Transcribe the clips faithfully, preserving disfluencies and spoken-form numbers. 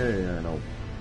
yeah, I know.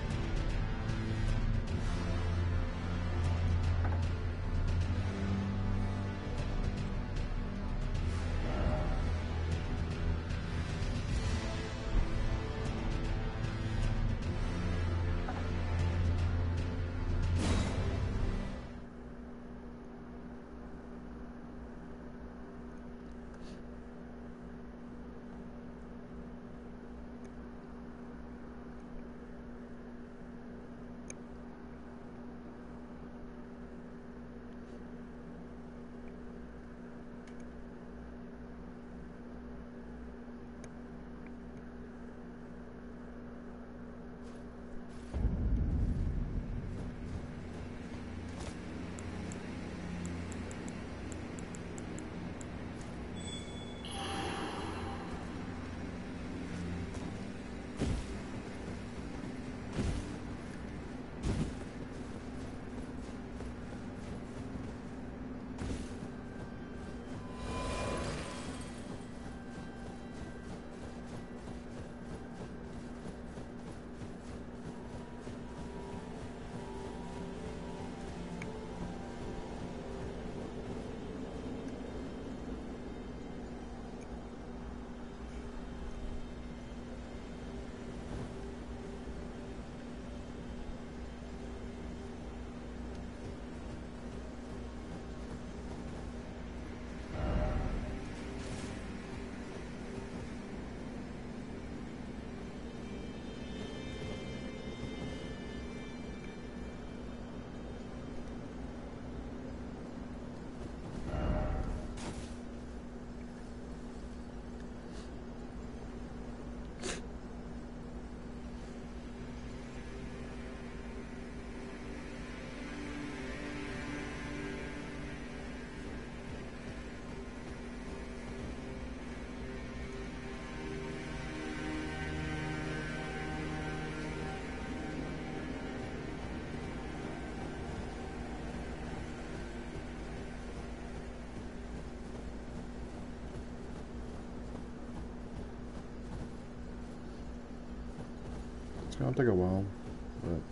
It's gonna take a while, but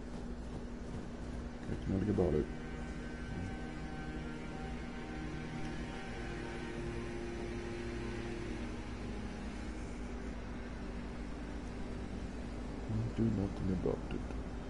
can't do nothing about it. Can't do nothing about it.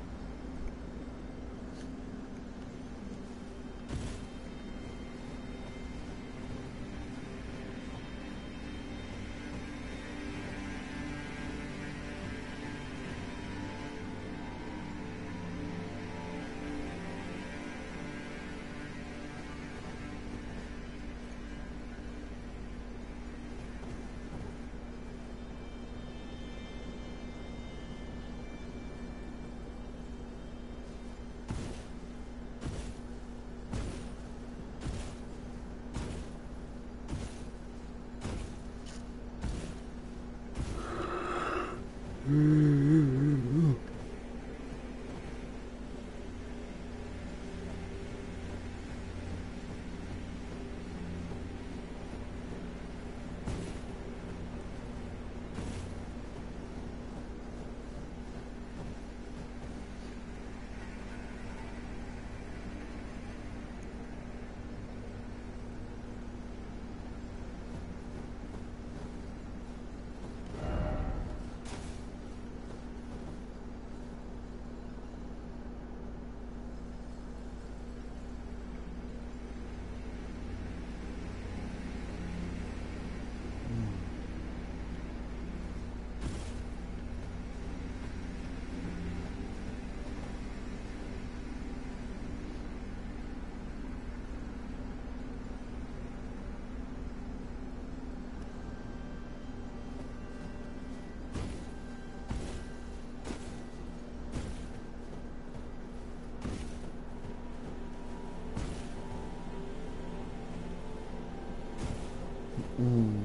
Mm.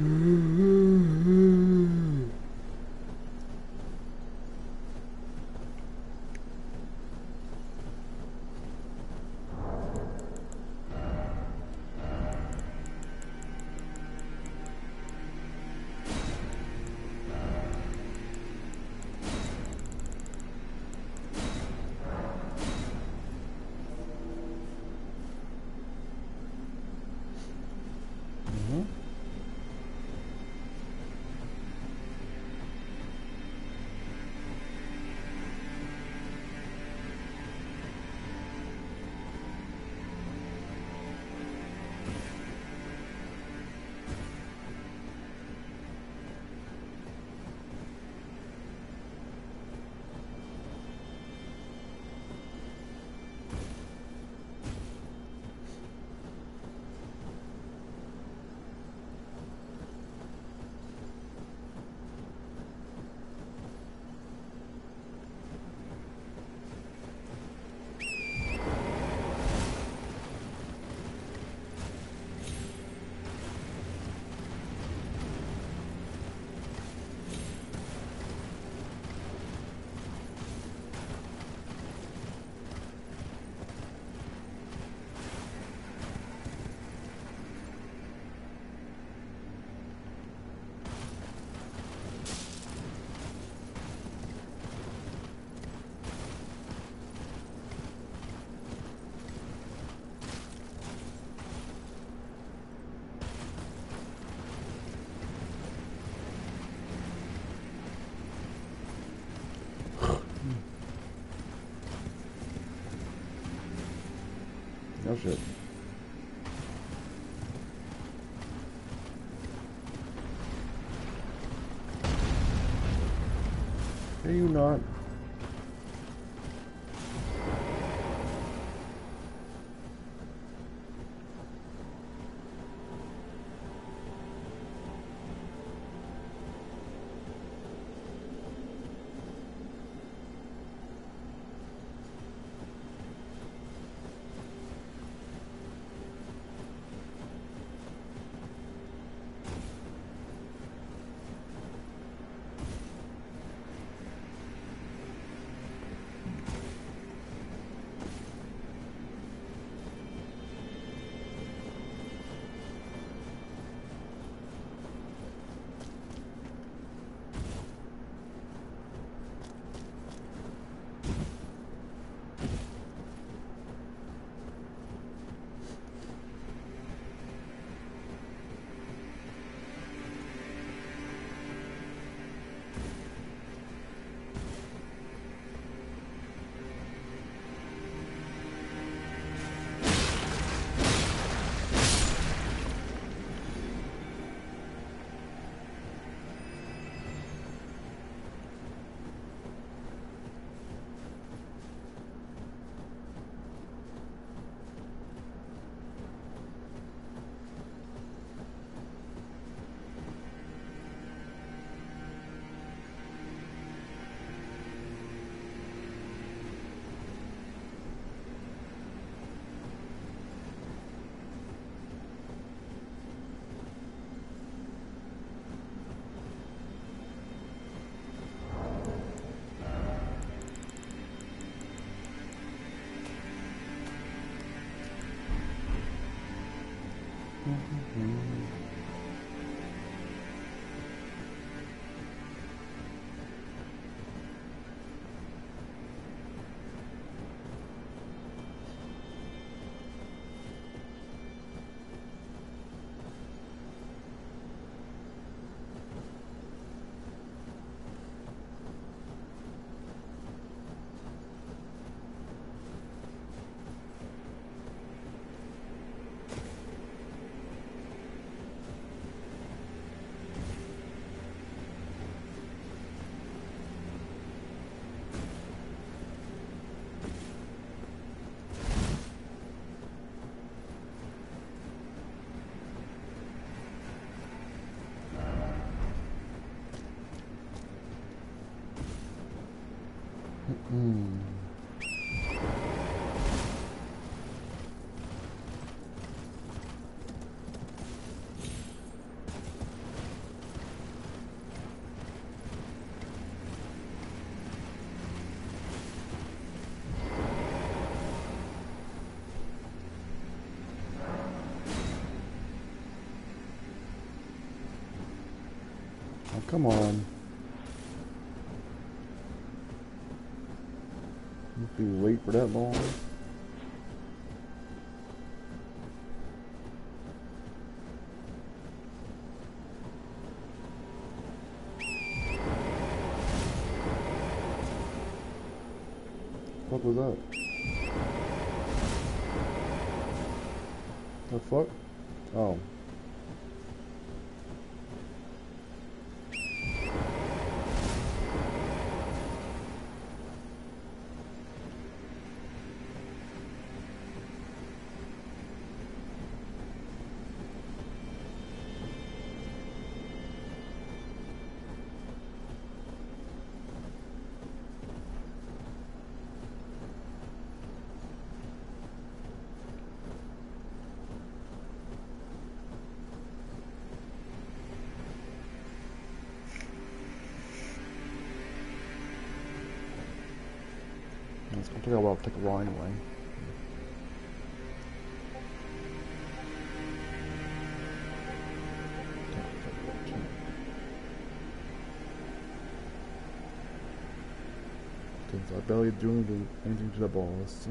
Oh shit. Are you not? Oh, come on. If you wait for that long. What was that? The fuck? Oh. It's gonna take a while to take a while anyway. Because I barely do anything, anything to the boss.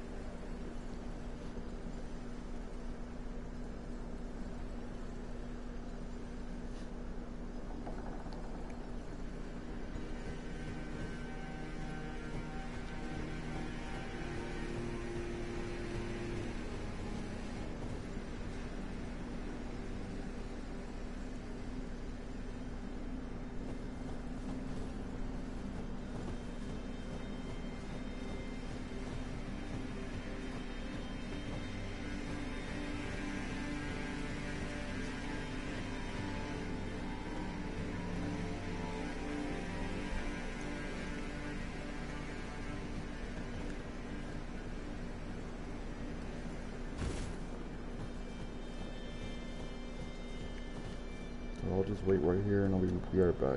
So I'll just wait right here and I'll be right back.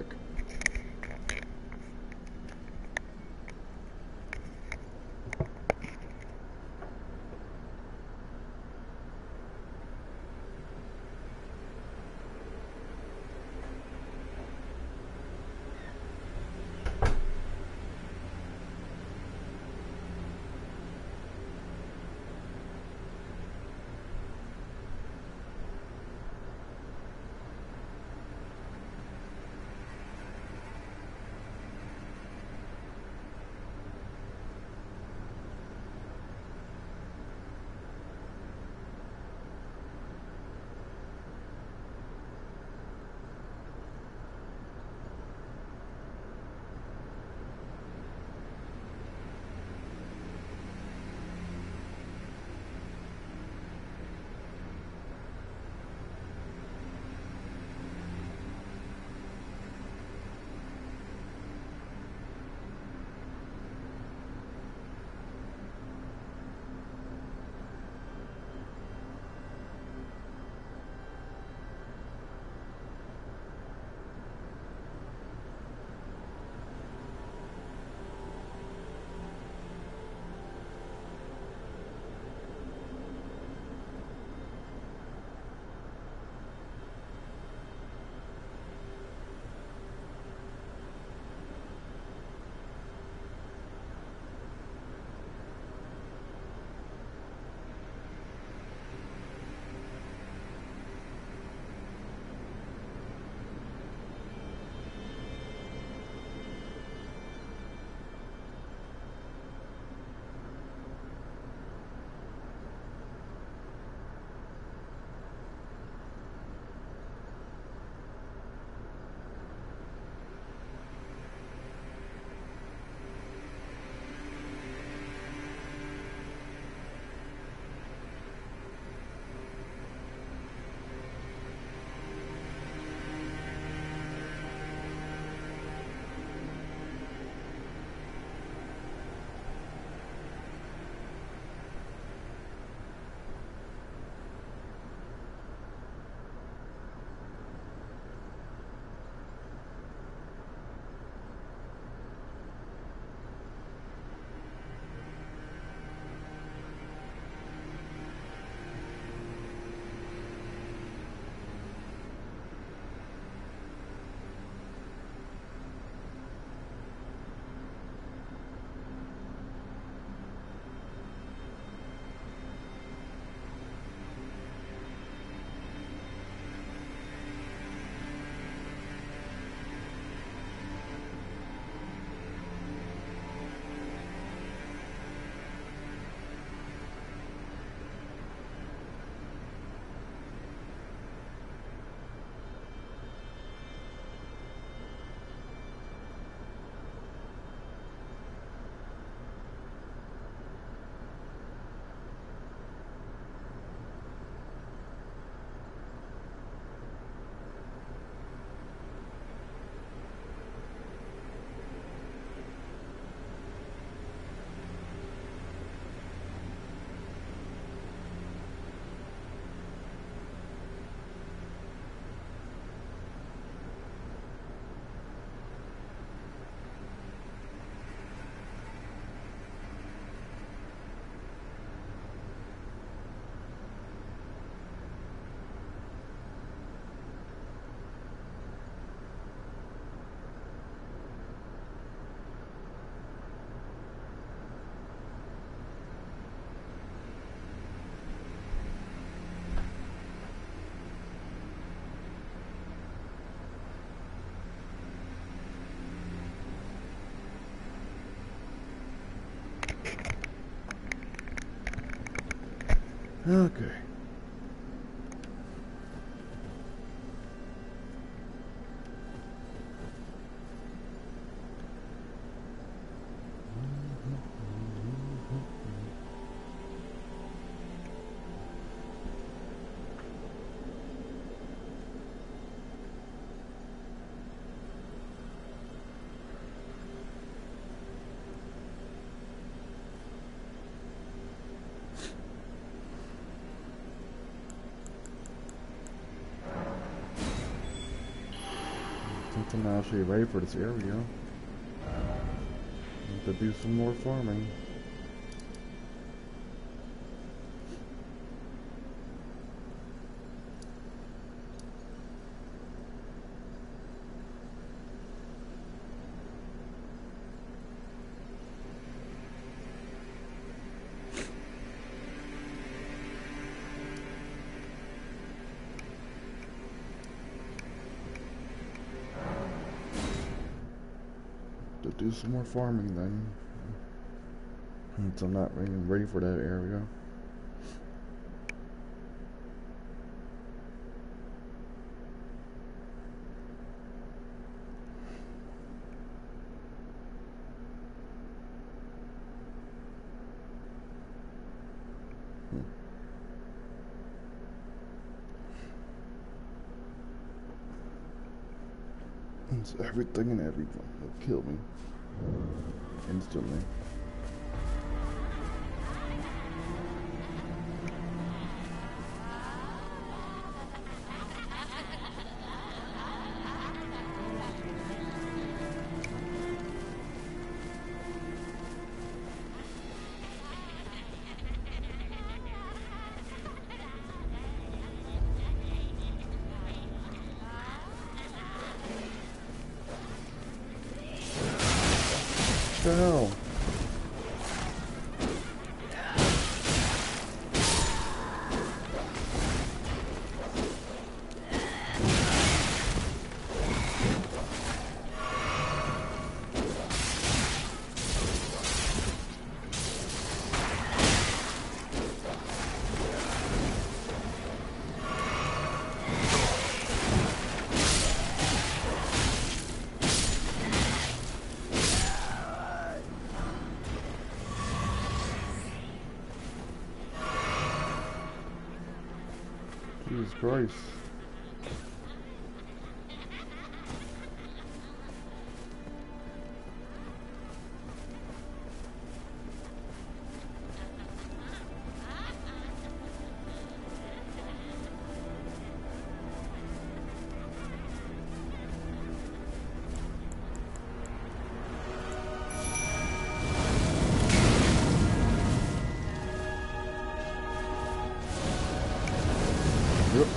Okay. I think I'm actually ready for this area. Need to do some more farming. To do some more farming then. Since I'm not ready, ready for that area. It's everything and everyone. They'll kill me instantly. What the hell? Jesus Christ. Yep.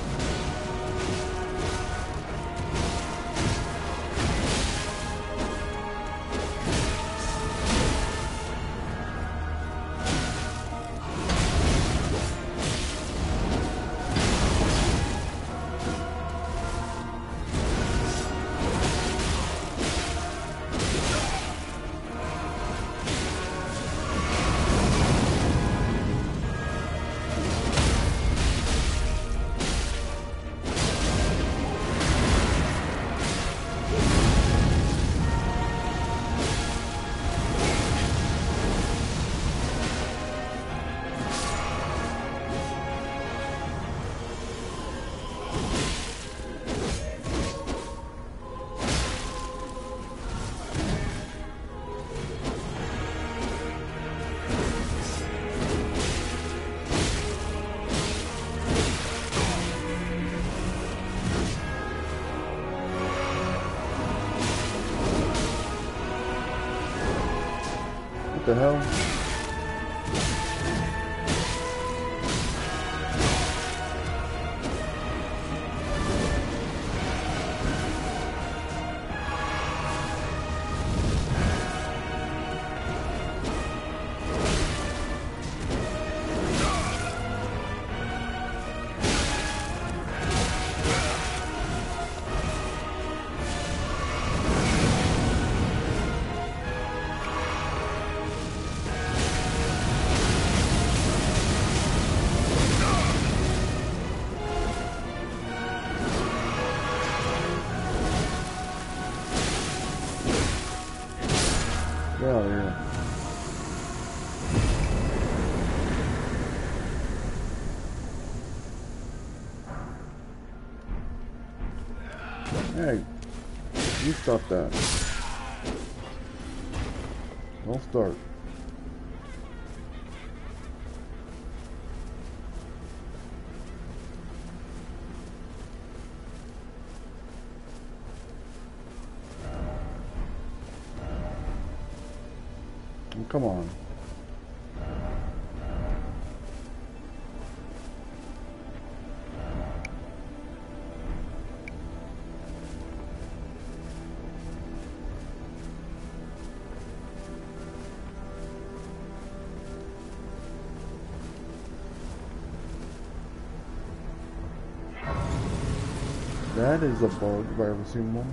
What the hell? Get out of here. Hey, you stop that. Don't start. Come on. That is a bug if I ever seen one.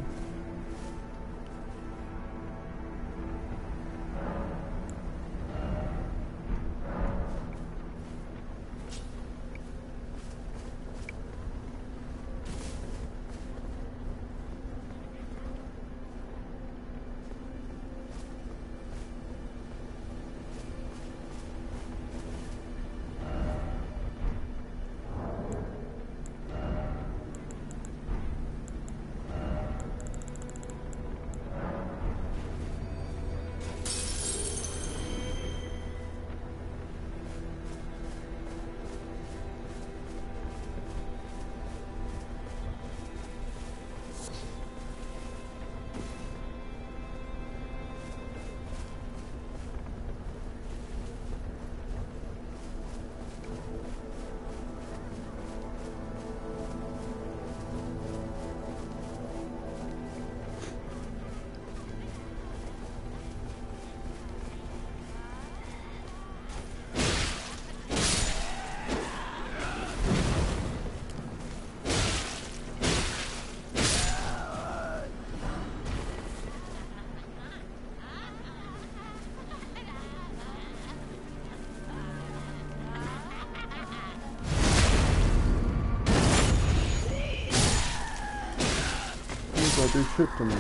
Looks like they shipped to me.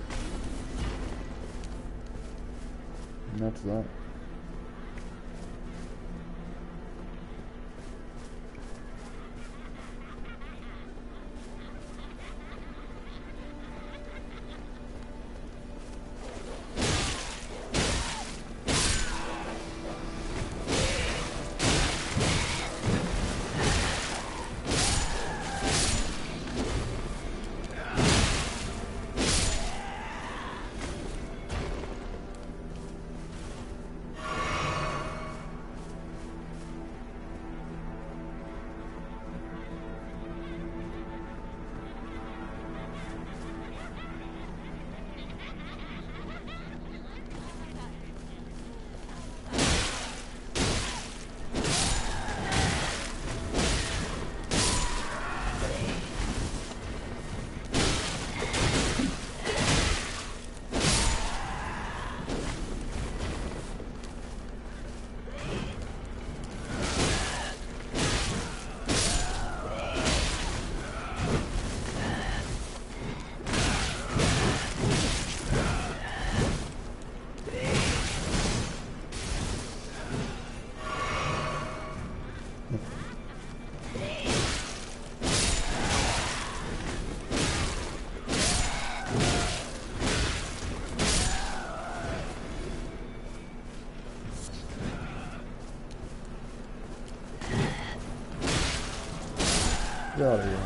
And that's that. Get out of here.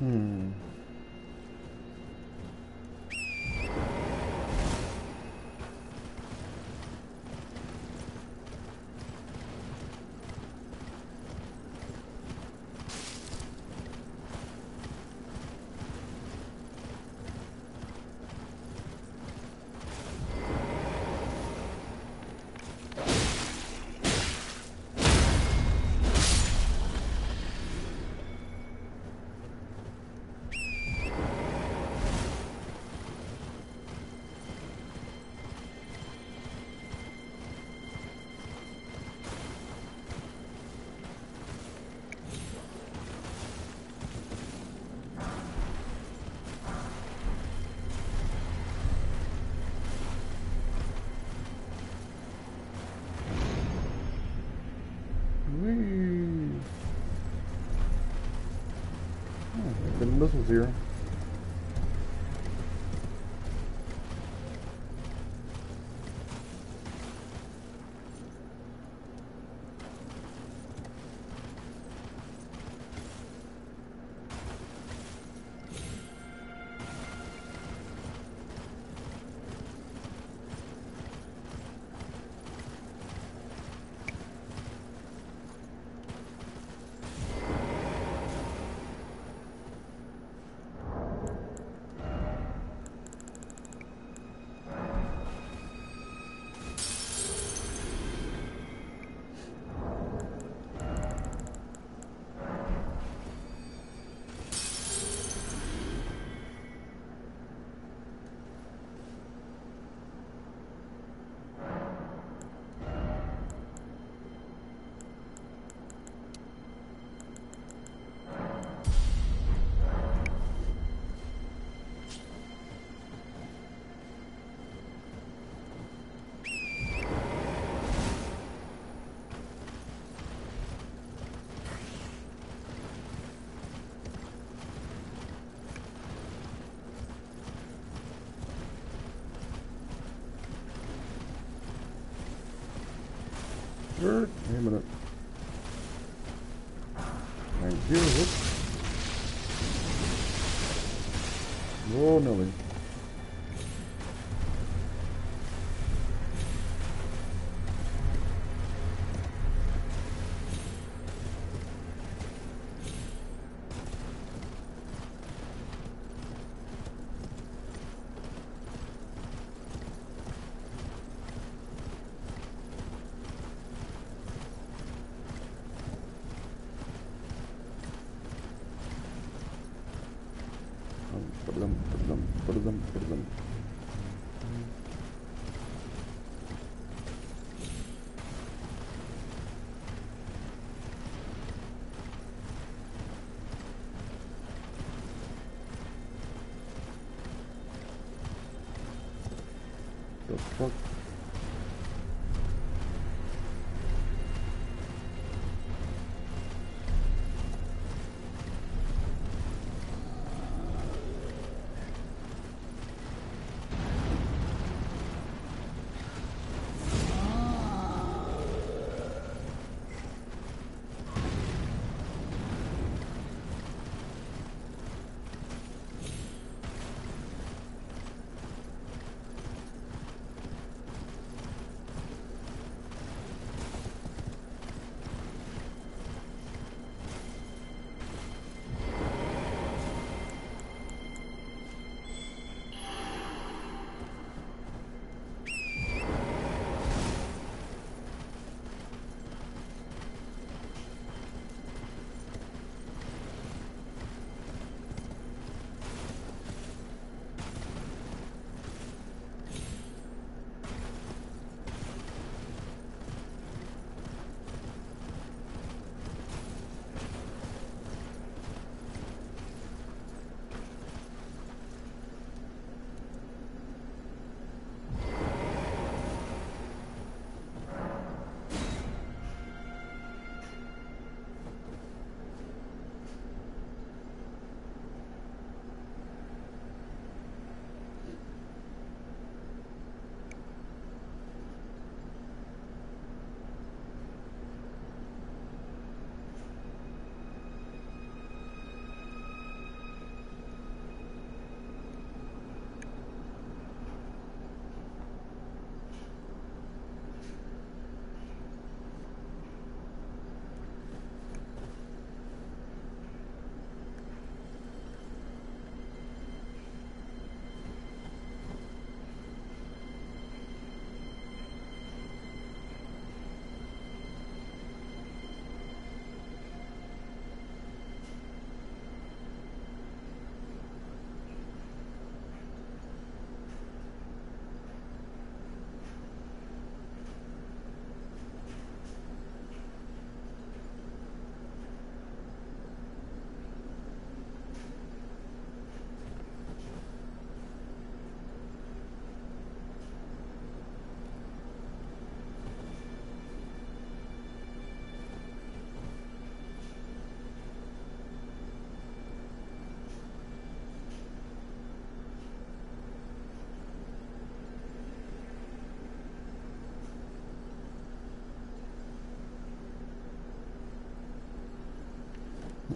Hmm. Whee! Oh, the missiles here. Wait a minute. Thank you. Whoops. Oh, Nelly. Put them, put them, put them, put them. The fuck?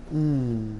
Hmm.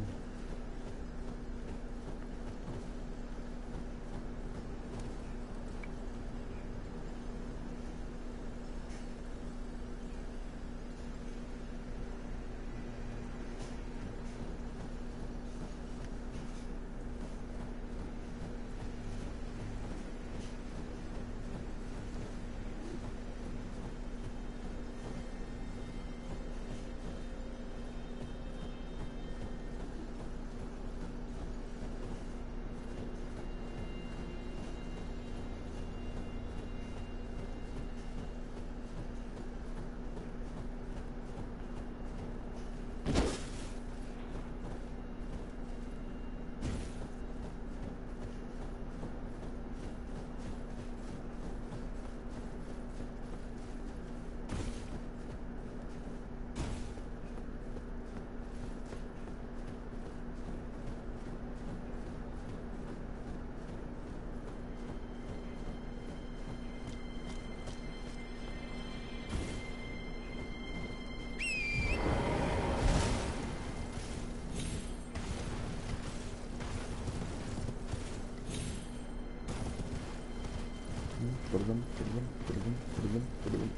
Pardon, pardon, pardon, pardon, pardon.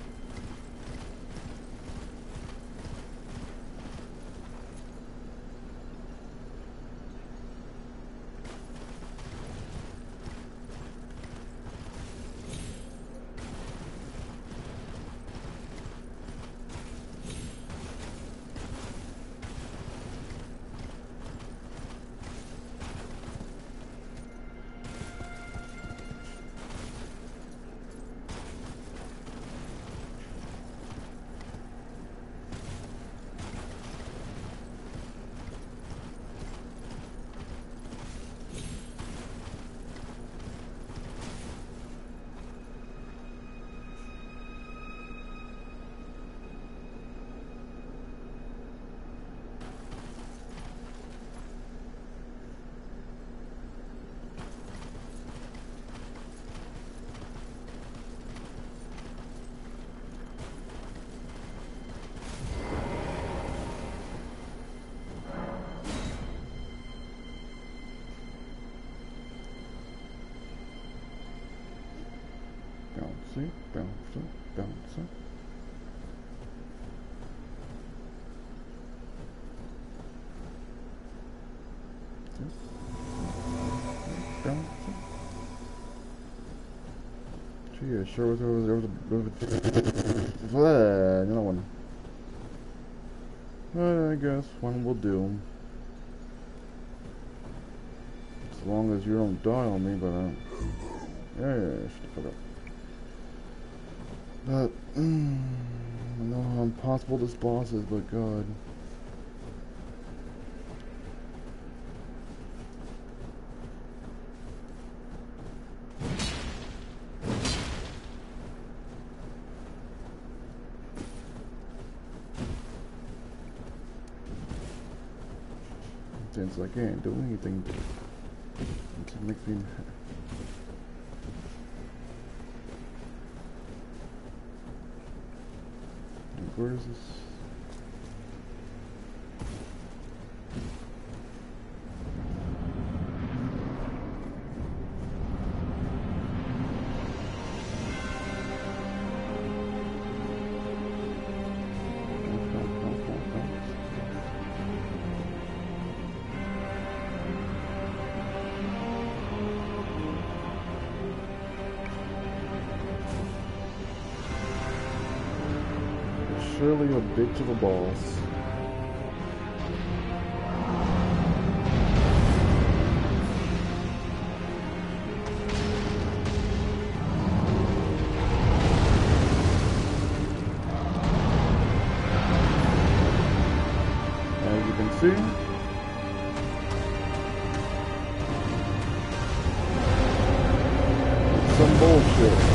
Bouncy, bouncy, bouncy. Bouncy. Gee, yeah, sure was there was, there was a bit of a another one. But I guess one will do. As long as you don't die on me, but uh, yeah, yeah, yeah, shut the fuck up. But mm, I know how impossible this boss is, but God. It's like I ain't doing anything. It just makes me. Where is this? Surely a bitch of a boss. As you can see, it's some bullshit.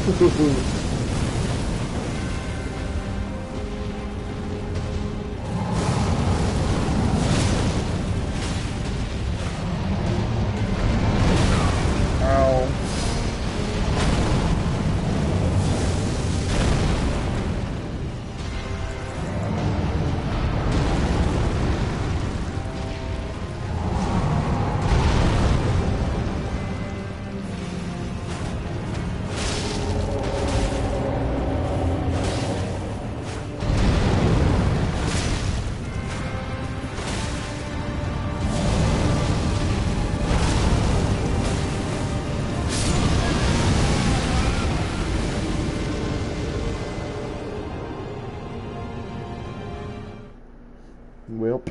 Welp.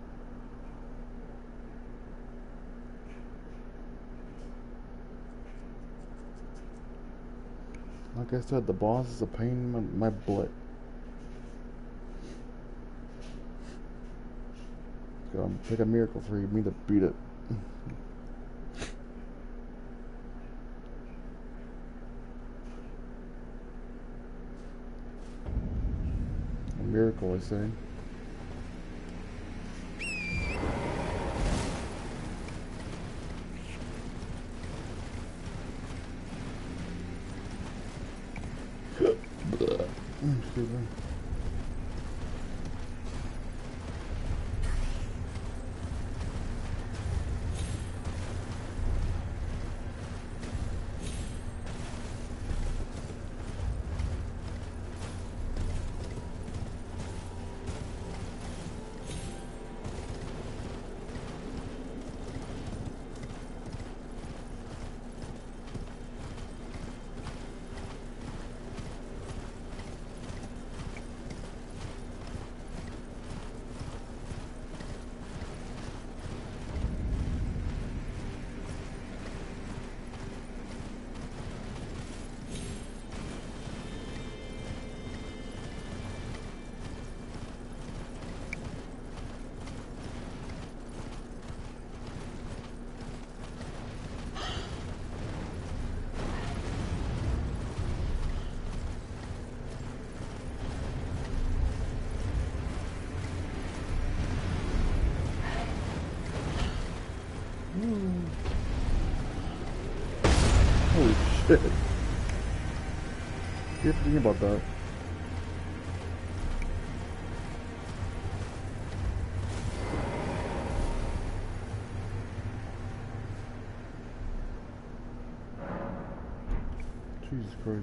Like I said, the boss is a pain in my, my butt. It's gonna take a miracle for me to beat it. A miracle, I say. Excuse me. Holy shit. You have to think about that. Jesus Christ.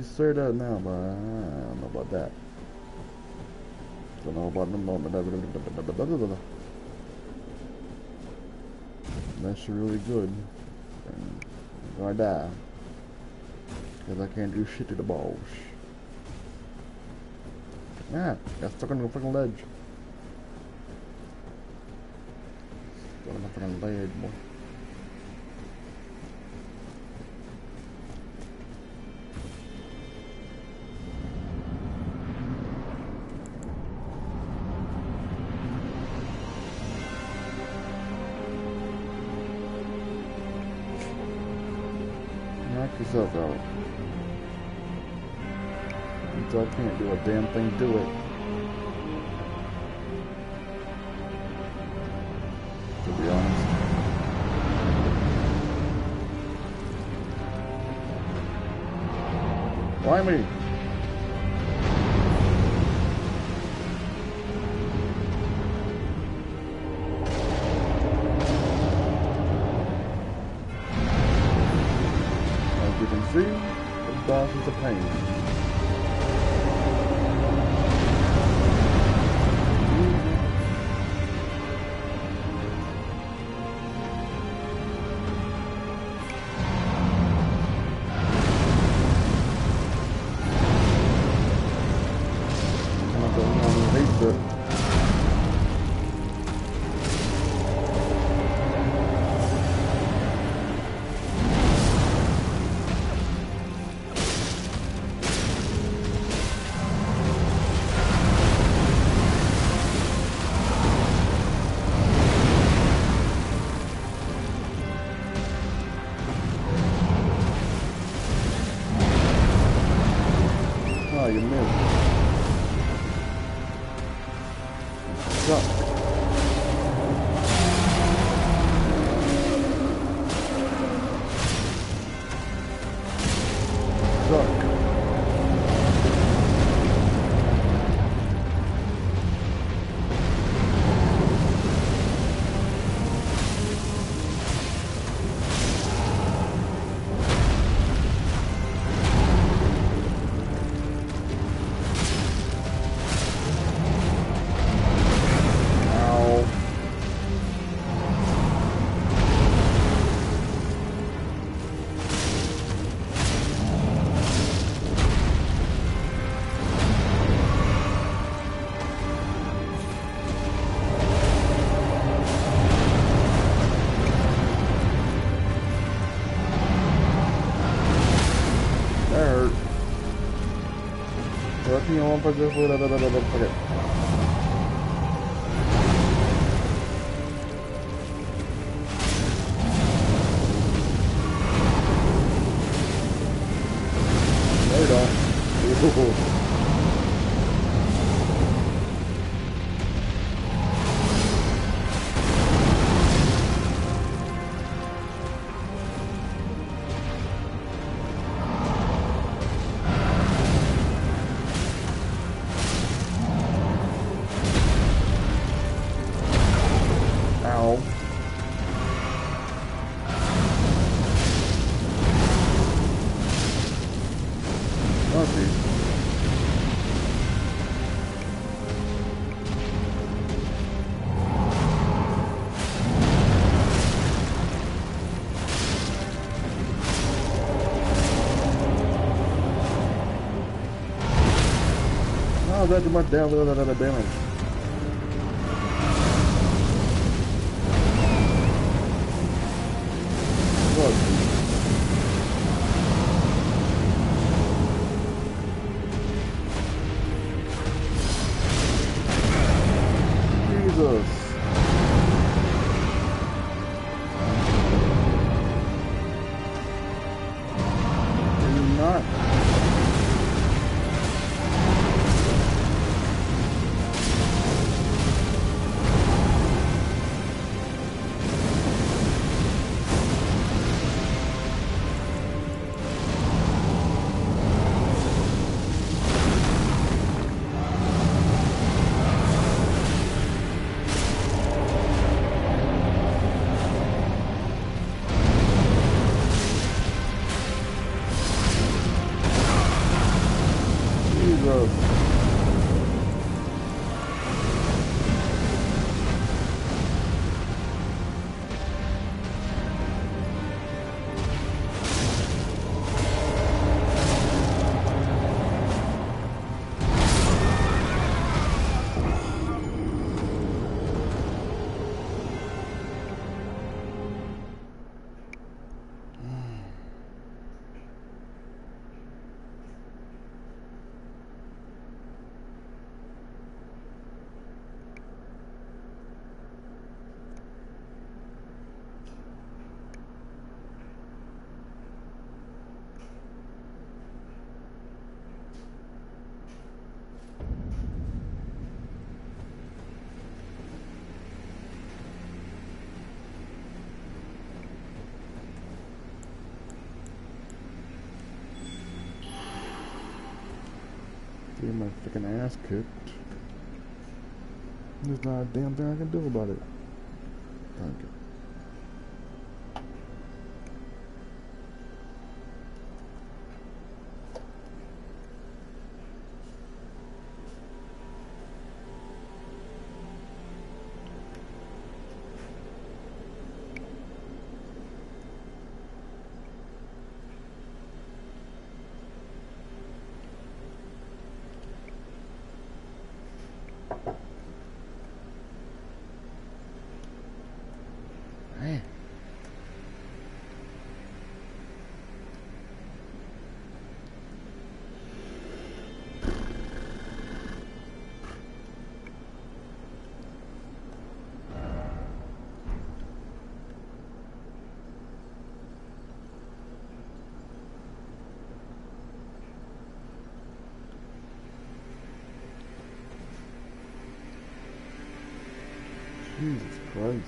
You say that now, but I don't know about that. Don't know about the moment. That's really good. And I'm gonna die. Because I can't do shit to the balls. Ah, got stuck on the fucking ledge. Stuck on the fucking ledge, boy. Knock yourself out. Until I can't do a damn thing to it. To be honest. Why me? As you can see, the boss is a pain. Oh, you missed. Suck. Suck. You want to put okay. No, you don't. Oh, that's much damage. damage. Look. Jesus. Are you not? my freaking ass kicked. There's not a damn thing I can do about it. Thank you. Man. Jesus Christ.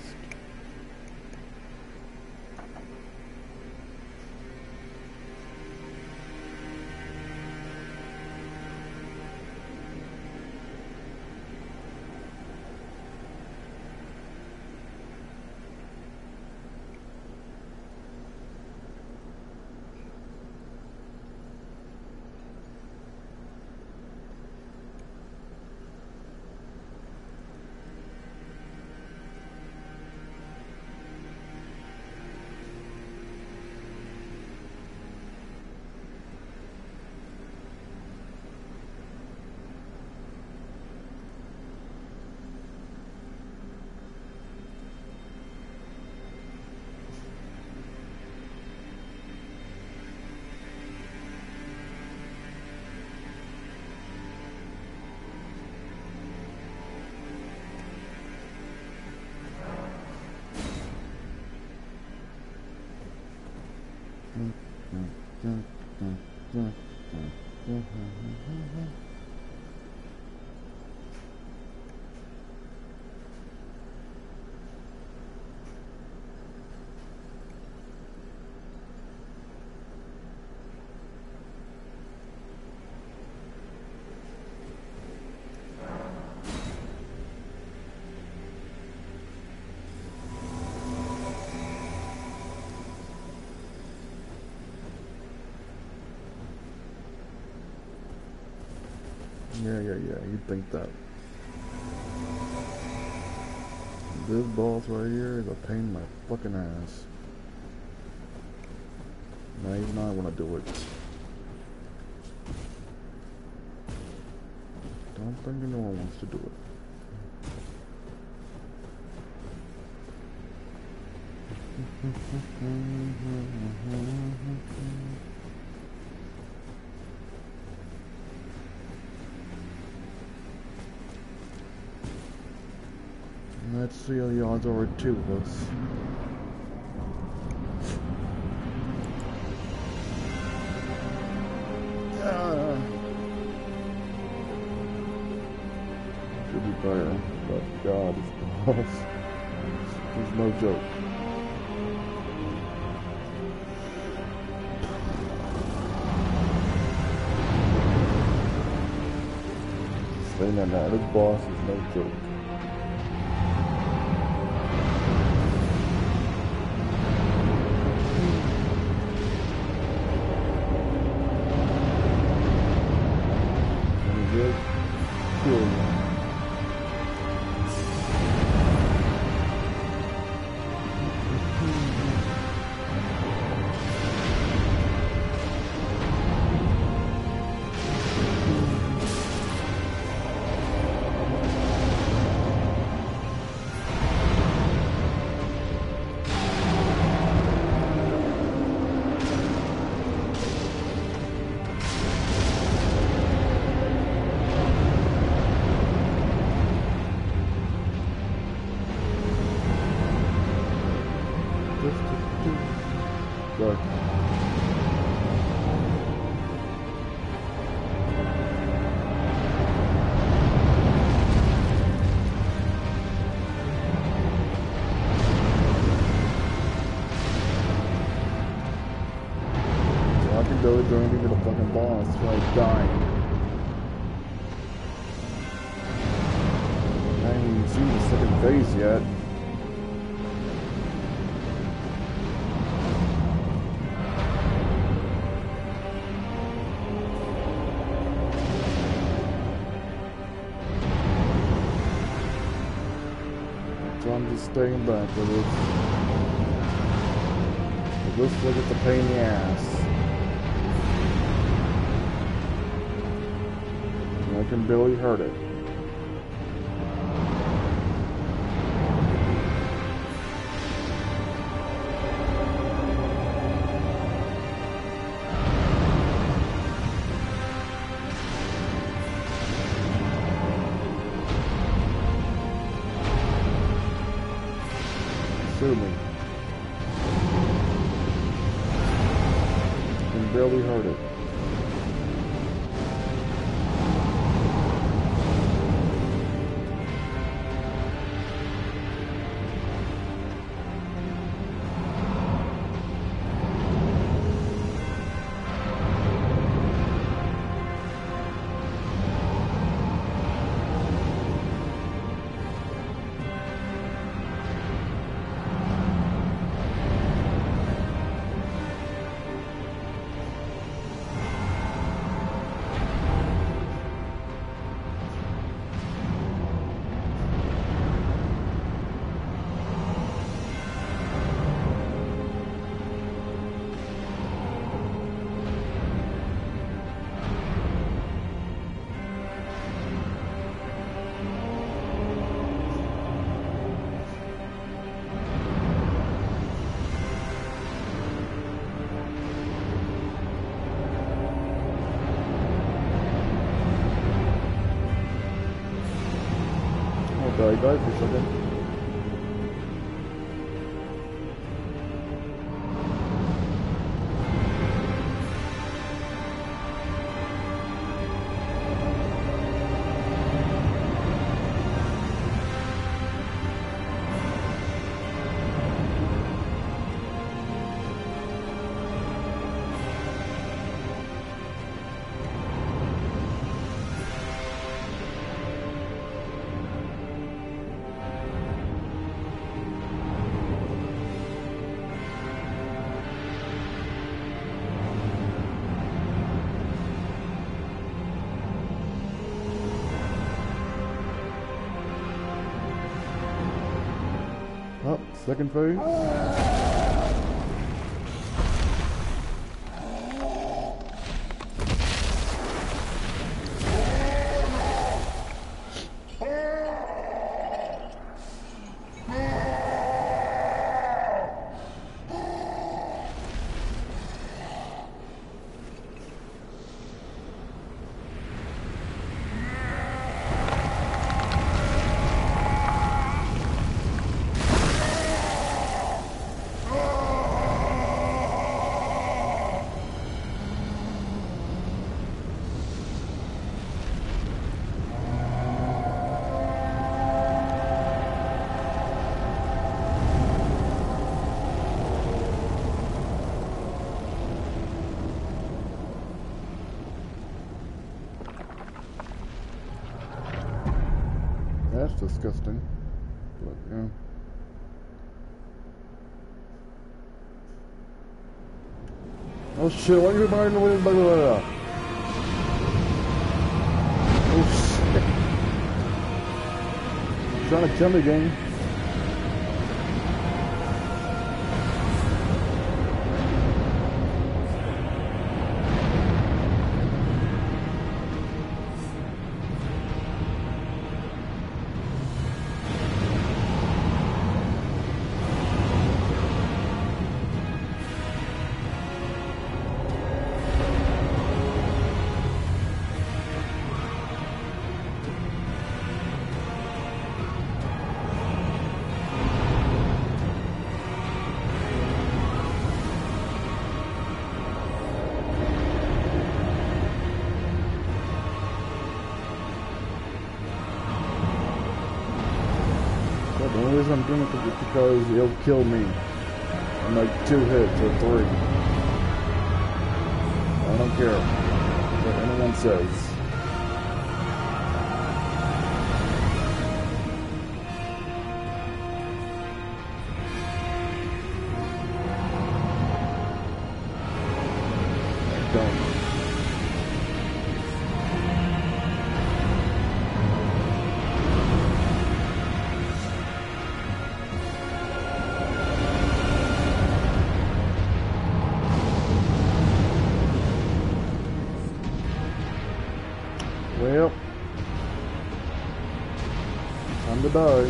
Yeah, yeah, yeah, you think that. This boss right here is a pain in my fucking ass. Now even I want to do it. Don't think no one wants to do it. Let's see how the odds are with two of us. Ah. Should be better, but God, this boss is no joke. Saying that now, this boss is no joke. Go. So I can go join into the fucking boss while dying. phase yet. So I'm just staying back with it. This look at the pain in the ass. And I can barely hurt it. Sue me. I can barely hurt it. I died for a second. Oh, second phase. That's disgusting, but yeah. Oh shit, what are you buying away? Blah, blah, blah. Oh shit. Trying to kill me, gang. The only reason I'm doing it is because it'll kill me in like two hits or three. I don't care what anyone says. die.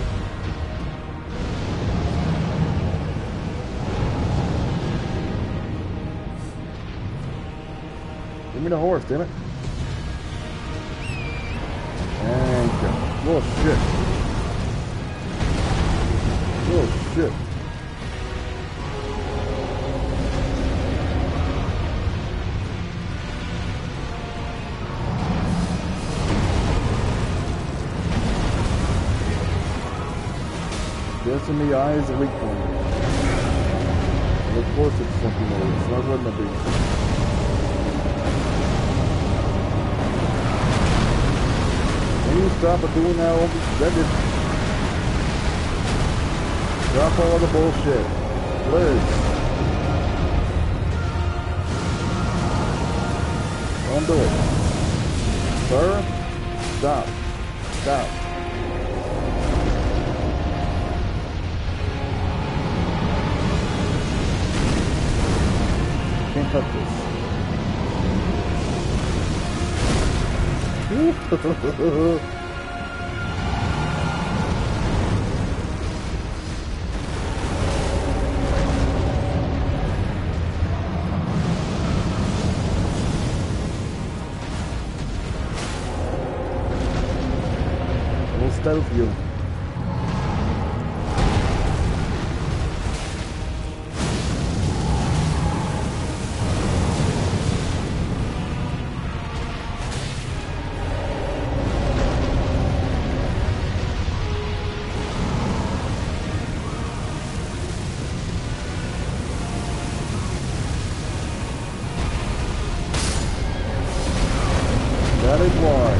Give me the horse, damn it. And go. Oh shit. Oh shit. This in the eye is a weak one. And of course it's something else. Why wouldn't it be? Can you stop it doing that? That just... Drop all the bullshit. Please. Don't do it. Sir? Stop. Stop. Can't touch this. We'll stealth you. That is why.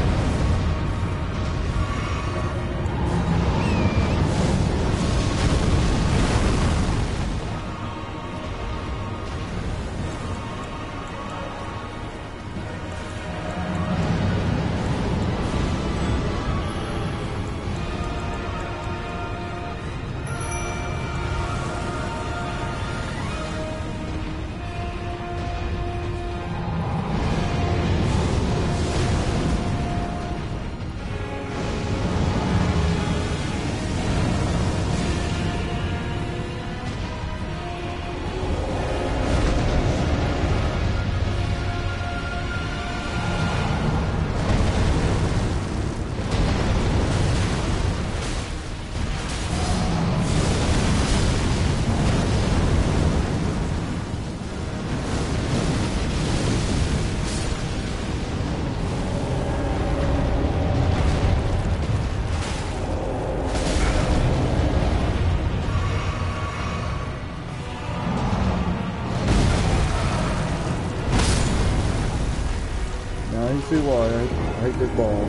Now you see why I hate big balls.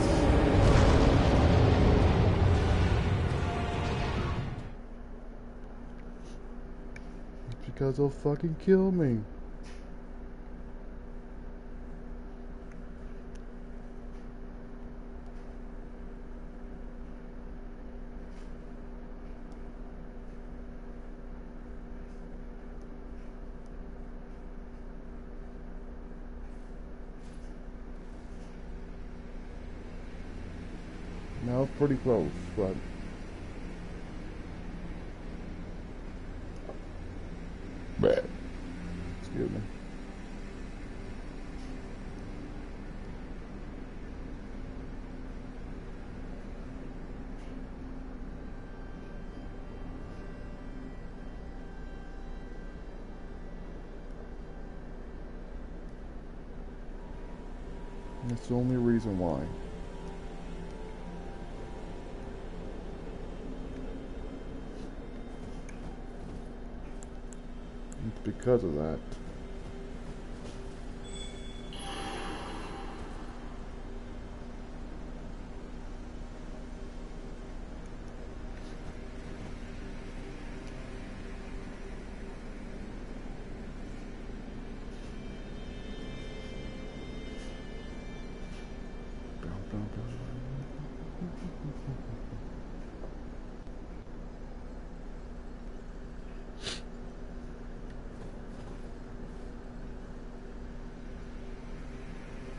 It's because they'll fucking kill me. Now it's pretty close, but bad. Excuse me. That's the only reason why. It's because of that.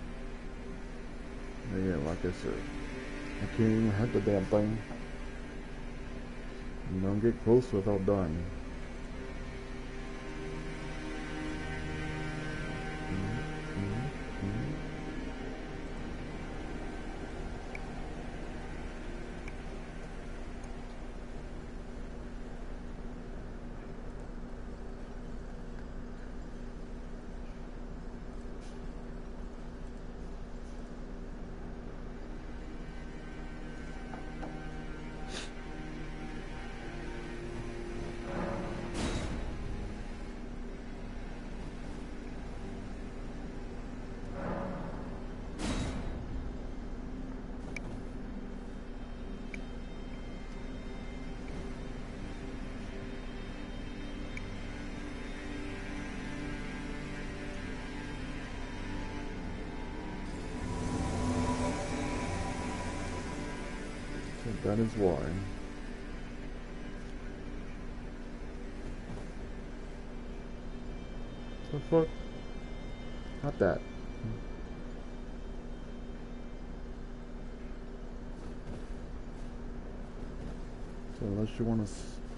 Yeah, like I said, I can't even have the damn thing. You don't get close without dying. That is why. The fuck? Not that. So unless you want to.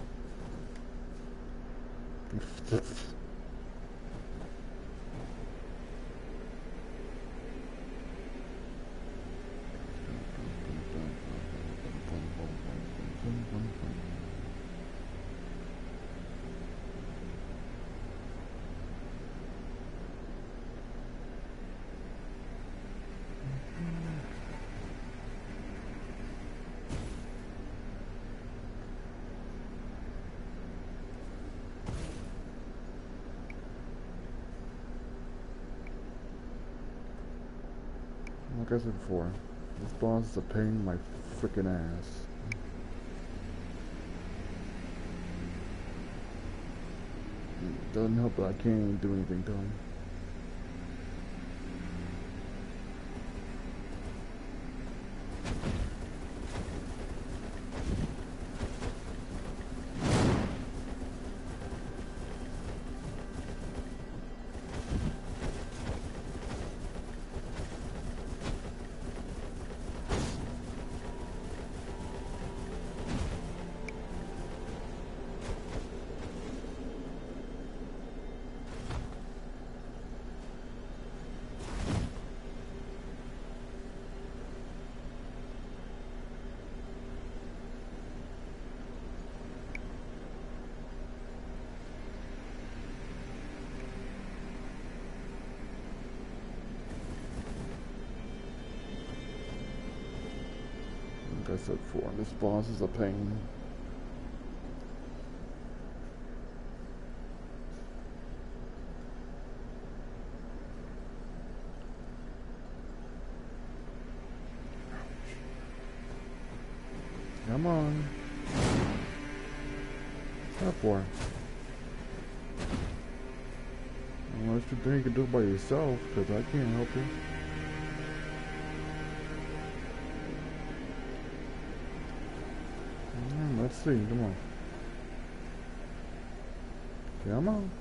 Like I said before, this boss is a pain in my freaking ass. It doesn't help that I can't do anything to him. Like I said before, this boss is a pain. Come on. Stop for. Unless you think you can do it by yourself, because I can't help you. Mm, let's see, come on. Come on.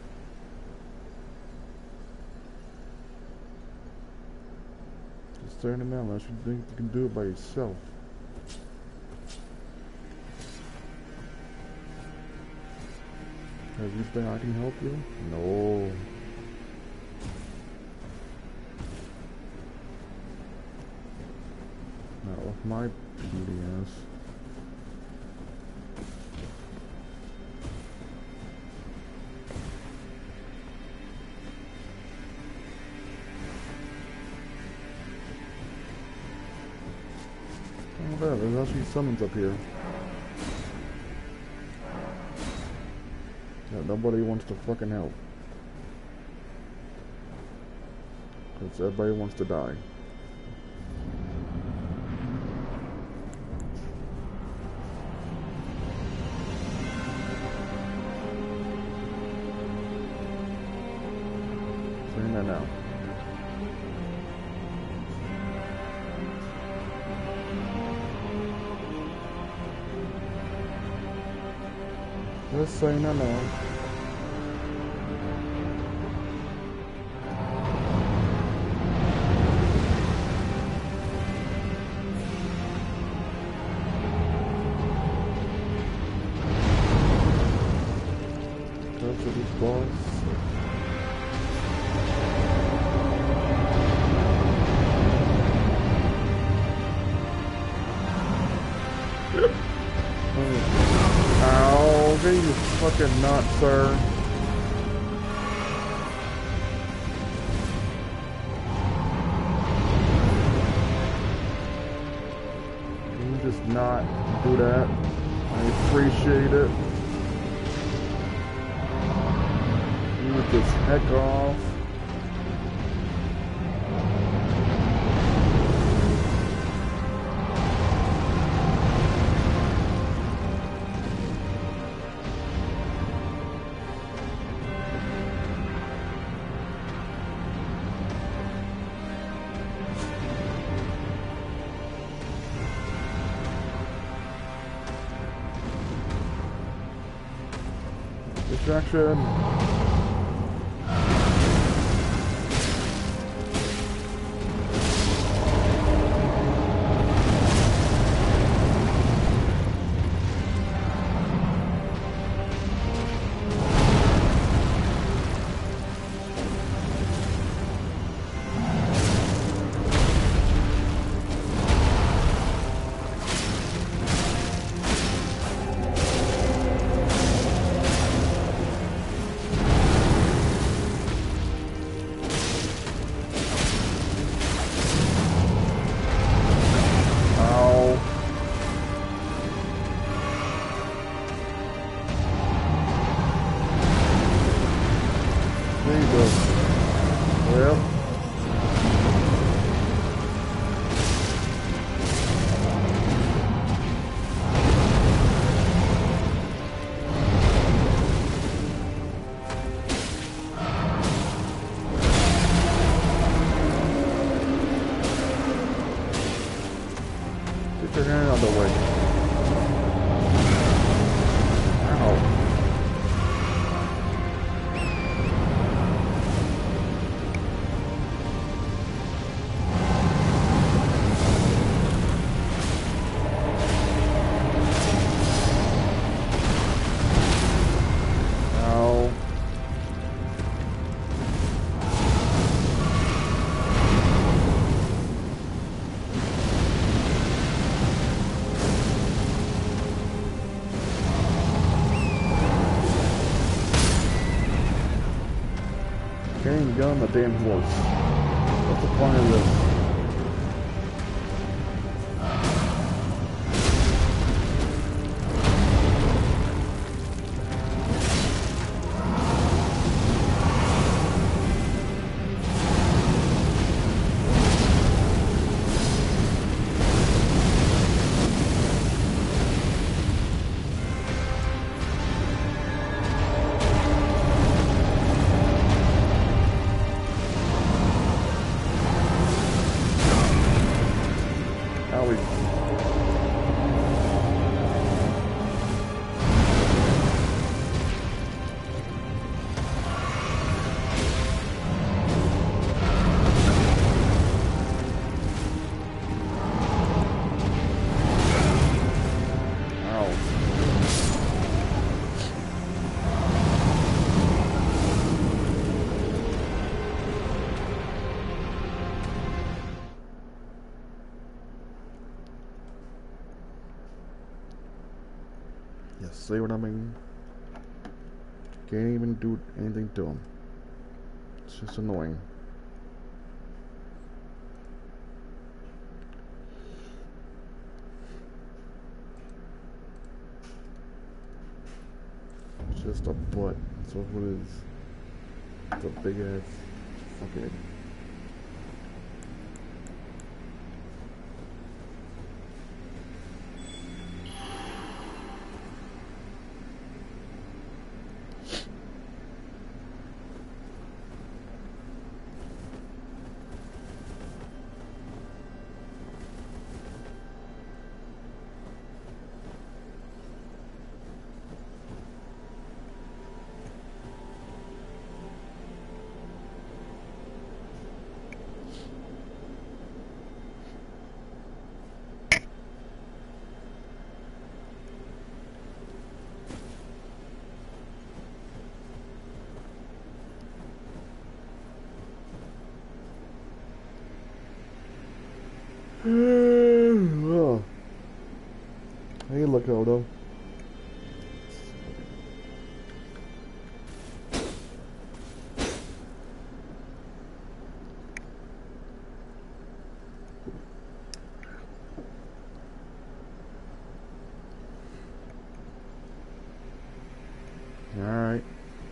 Just turn him out unless you think you can do it by yourself. Have you think I can help you? No. Not with my beauty ass. Oh, there, there's actually summons up here. Yeah, nobody wants to fucking help. Because everybody wants to die. Saying that now. Just saying that now. boss. Ow, can you fucking not, sir? Can you just not do that? I appreciate it. You would just heck off. Distraction. Get your hand out of the way. Ow. Can't get on the damn horse. What's the point of this? Yes, see what I mean? Can't even do anything to him. It's just annoying. It's just a butt. That's what it is. It's a big ass fuckhead. luck, Odo. Alright.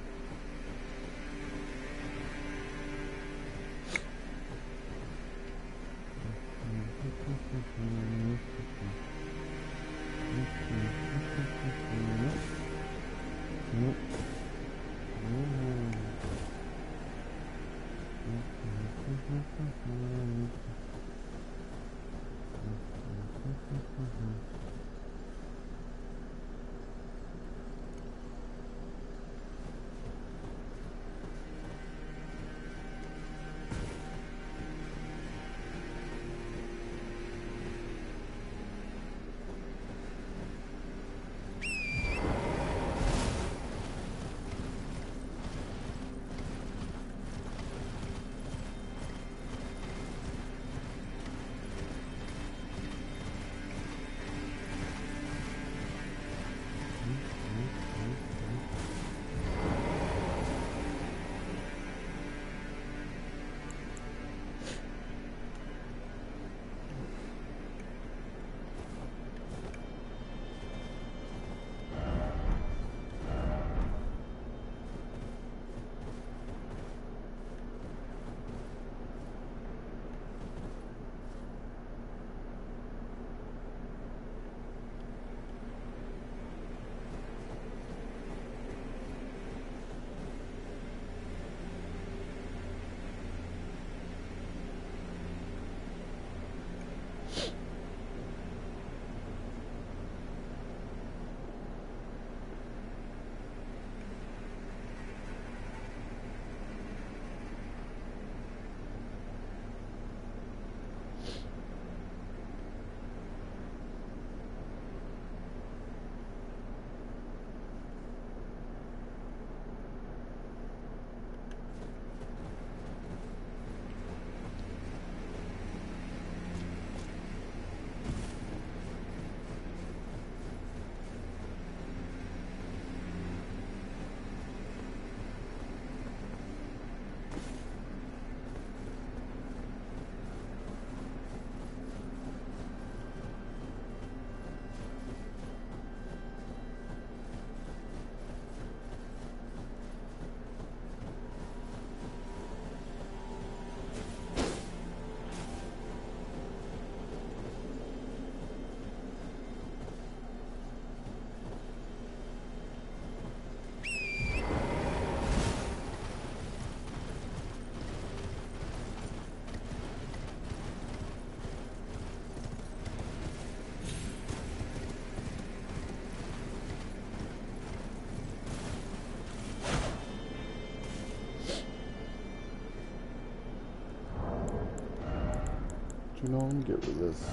You know, let me get rid of this.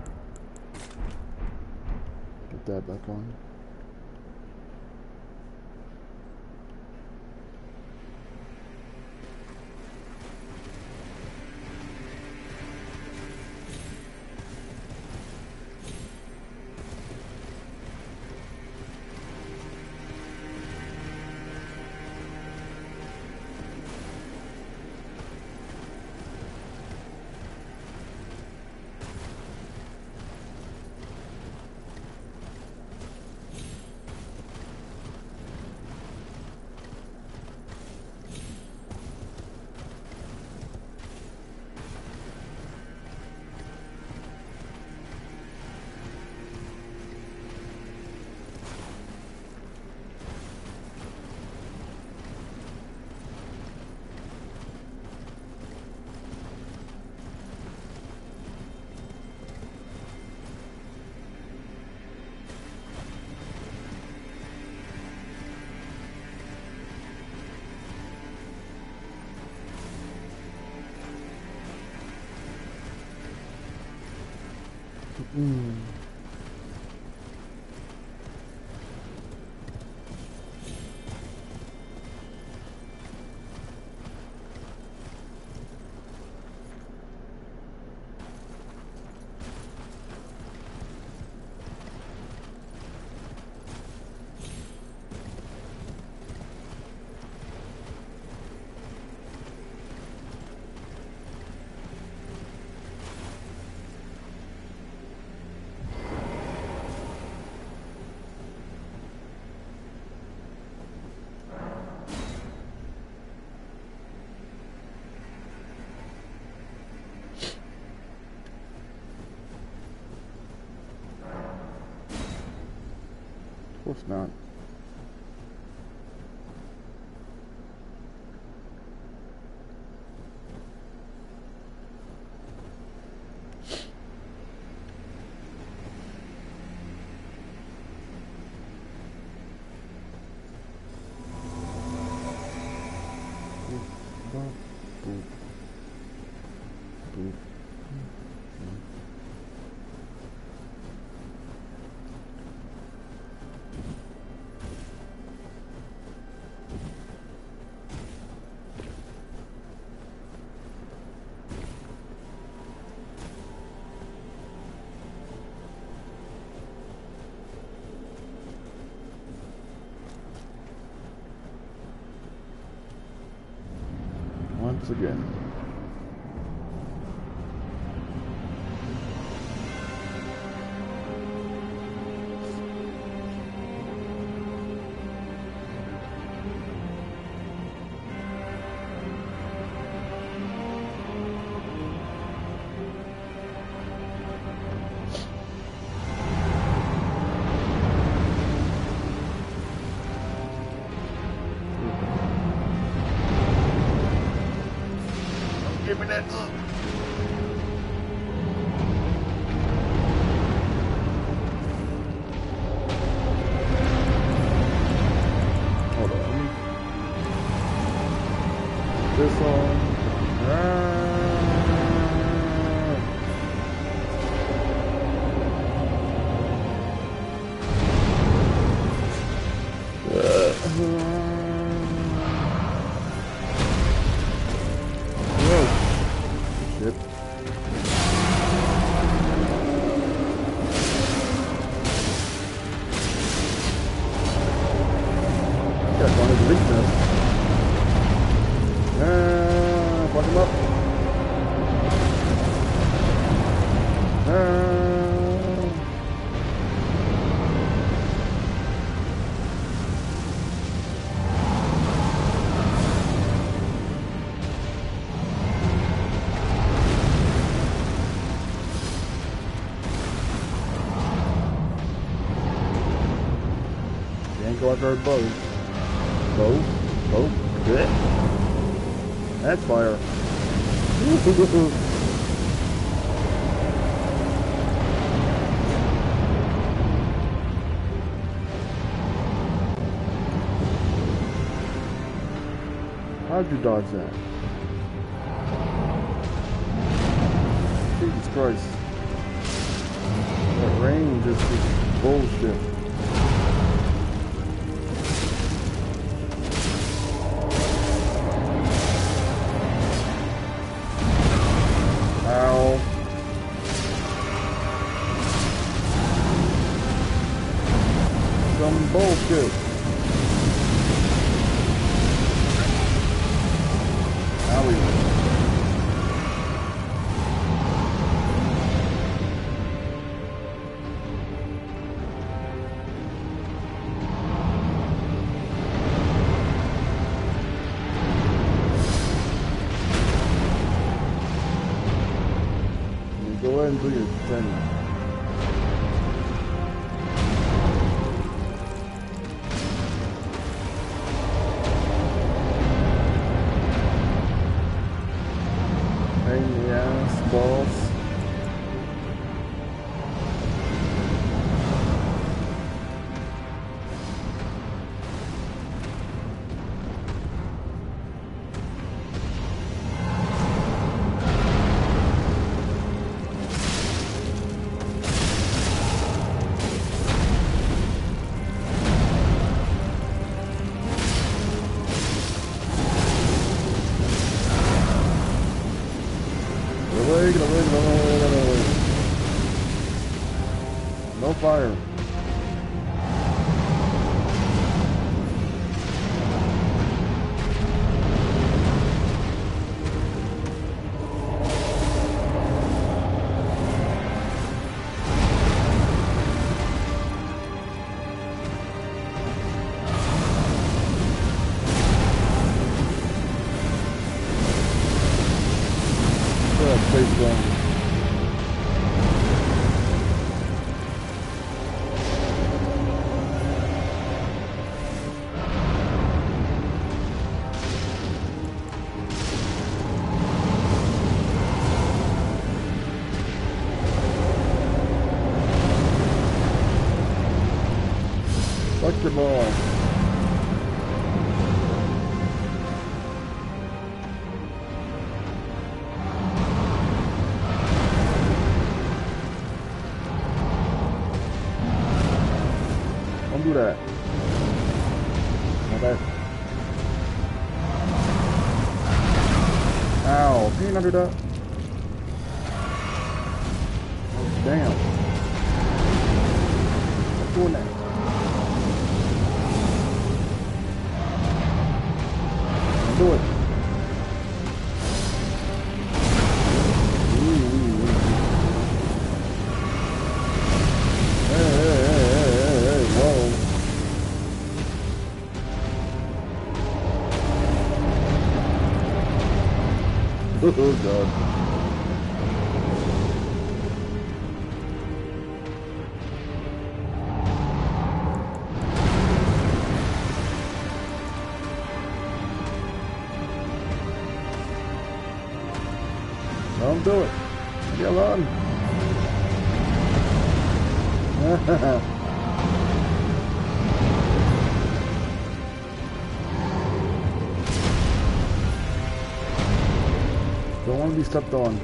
Put that back on. Mm. If not. Once again. Give me that look. Hold on. This one. Ah. Like our bow. Bow? Bow? Good. That's fire. How'd you dodge that? Jesus Christ. That range is just bullshit. Ow. Some bullshit. Owie. Go ahead and do your thing. Pain in the ass, balls. Get away, get away. There. Ow, peanut under that. Oh, damn. Stop doing that. Don't do it. Ooh, ooh, ooh. Hey, hey, hey, hey, hey, hey, whoa. Oh, God. Don't do it. Get on. Don't want to be stepped on.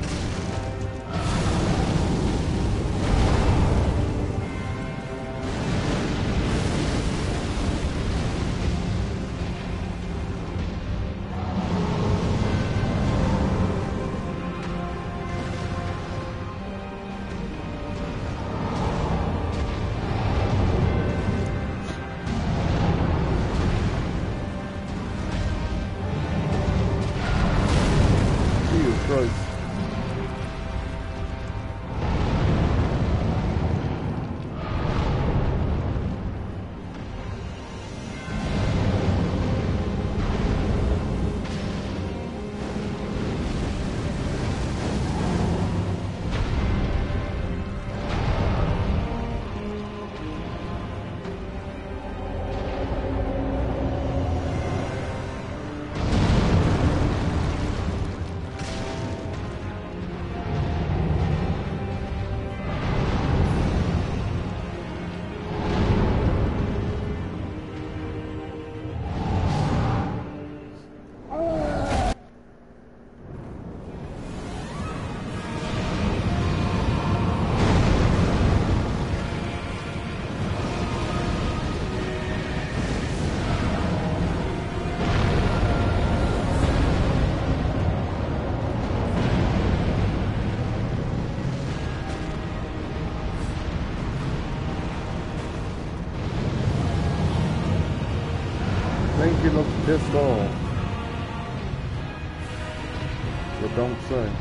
Christ. Think you look pissed off. But don't say.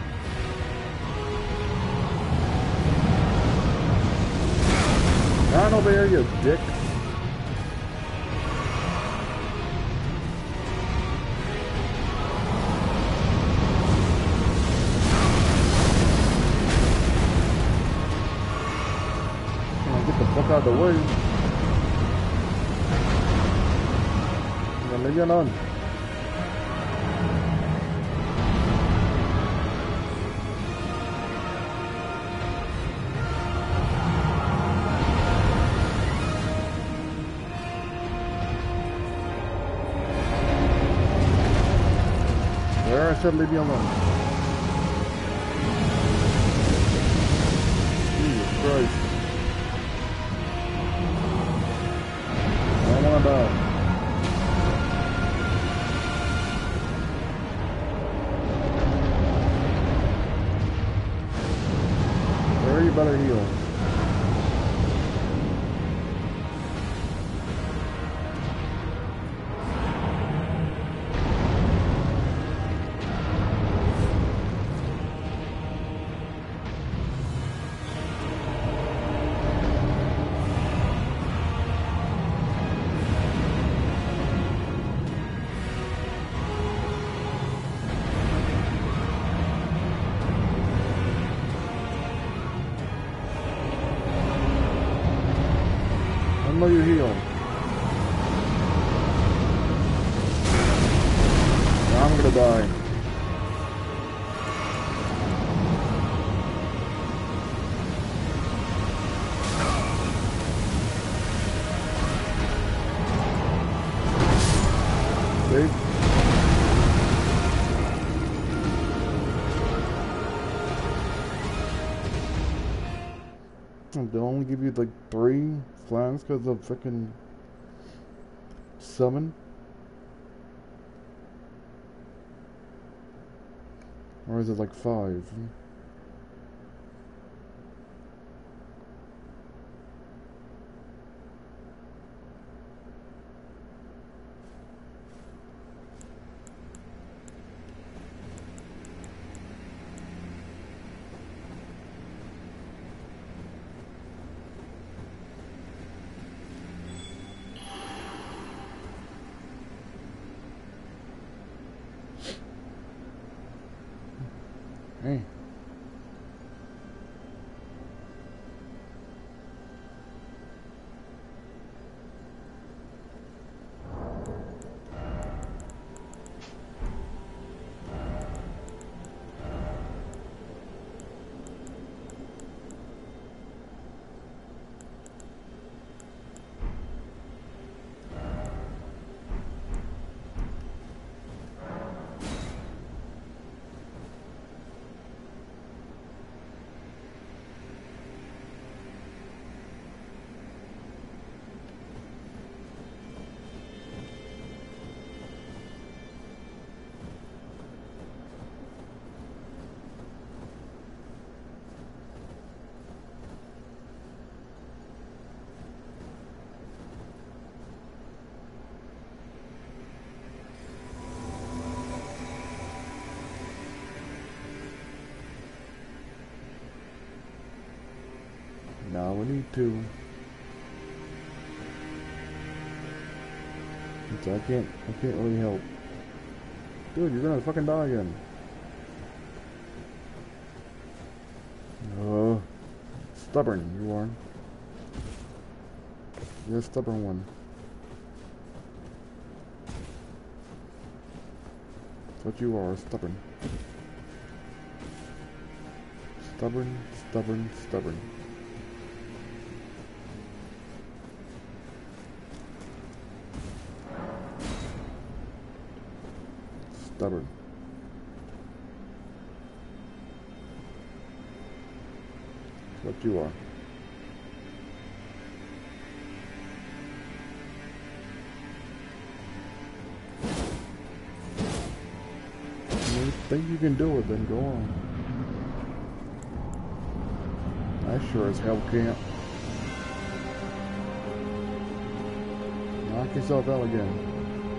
Run over here, you dick. Come on, get the fuck out of the way. Leave you alone. There, I said leave you alone. Jesus Christ. I don't wanna die. You better heal. I know you heal. Now I'm gonna die. See? They'll only give you like three flags because of freaking seven? Or is it like five? Hey. Now we need to. So I can't, I can't really help. Dude, you're gonna fucking die again. Uh, stubborn, you are. You're a stubborn one. That's what you are, stubborn. Stubborn, stubborn, stubborn. Stubborn. That's what you are. If you think you can do it, then go on. I sure as hell can't. Knock yourself out again.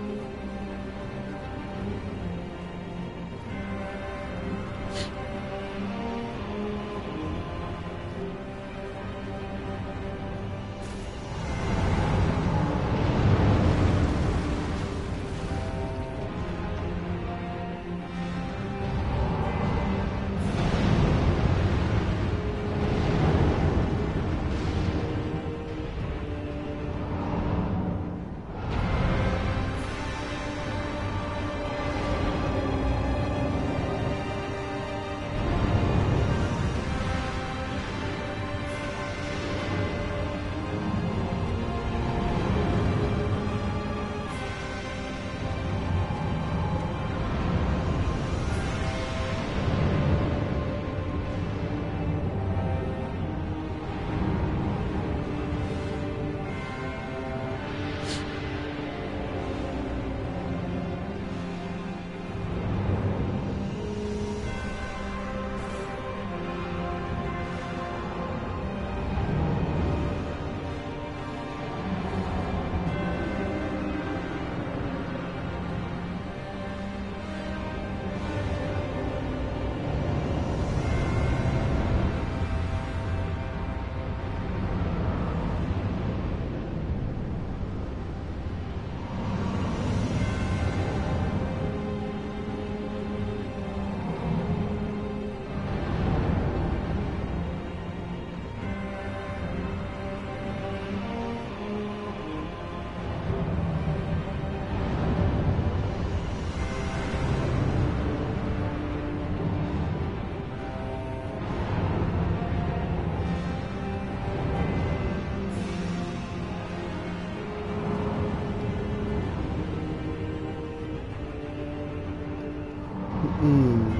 Mm.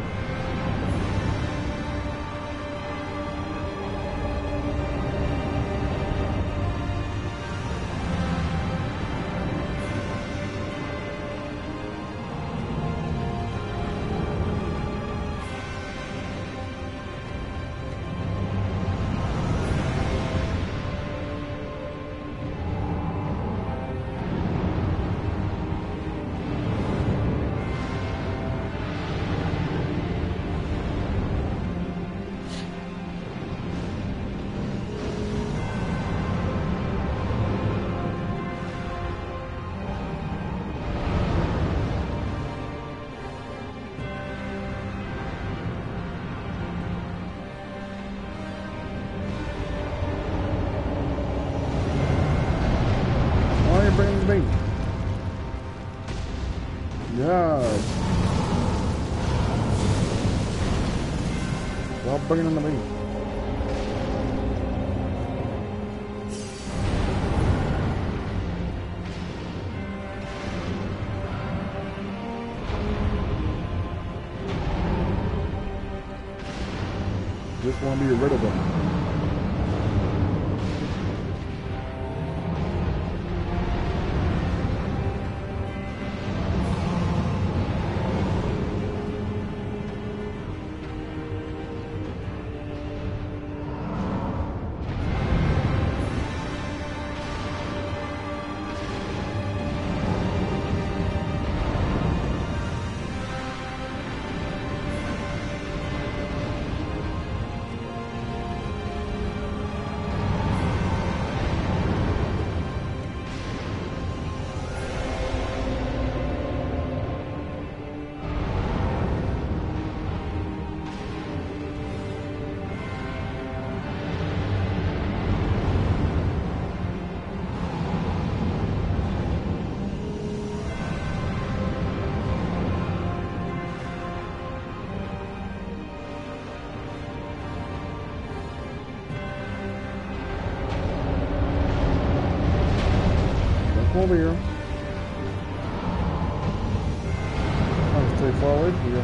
me. Yeah. Stop bringing on the me. Just want to be rid of them. Over here. I'll stay forward here.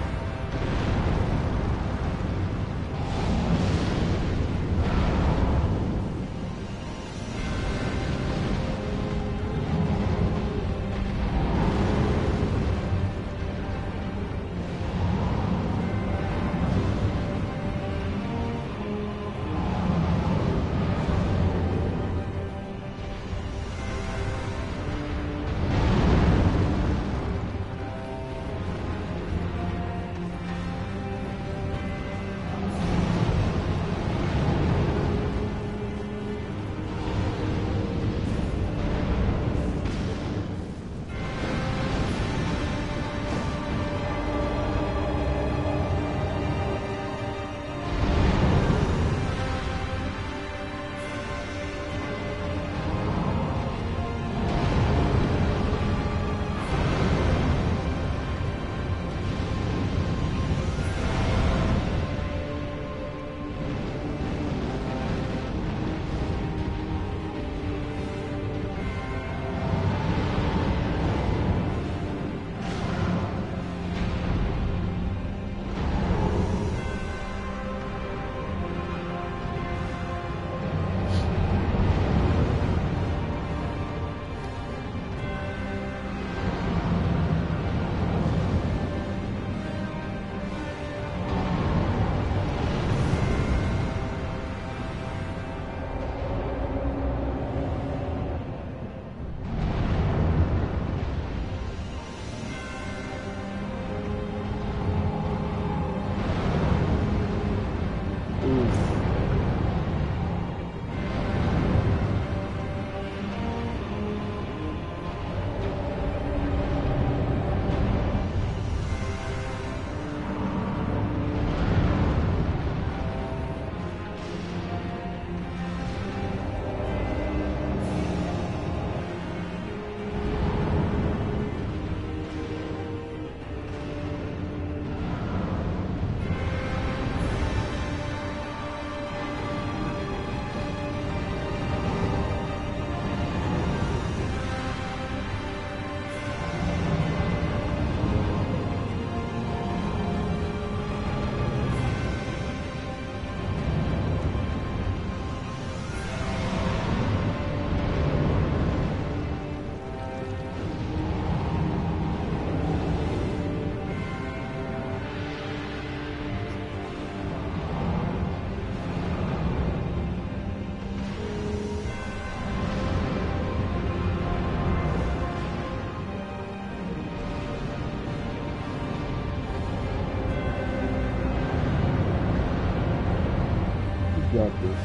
got this.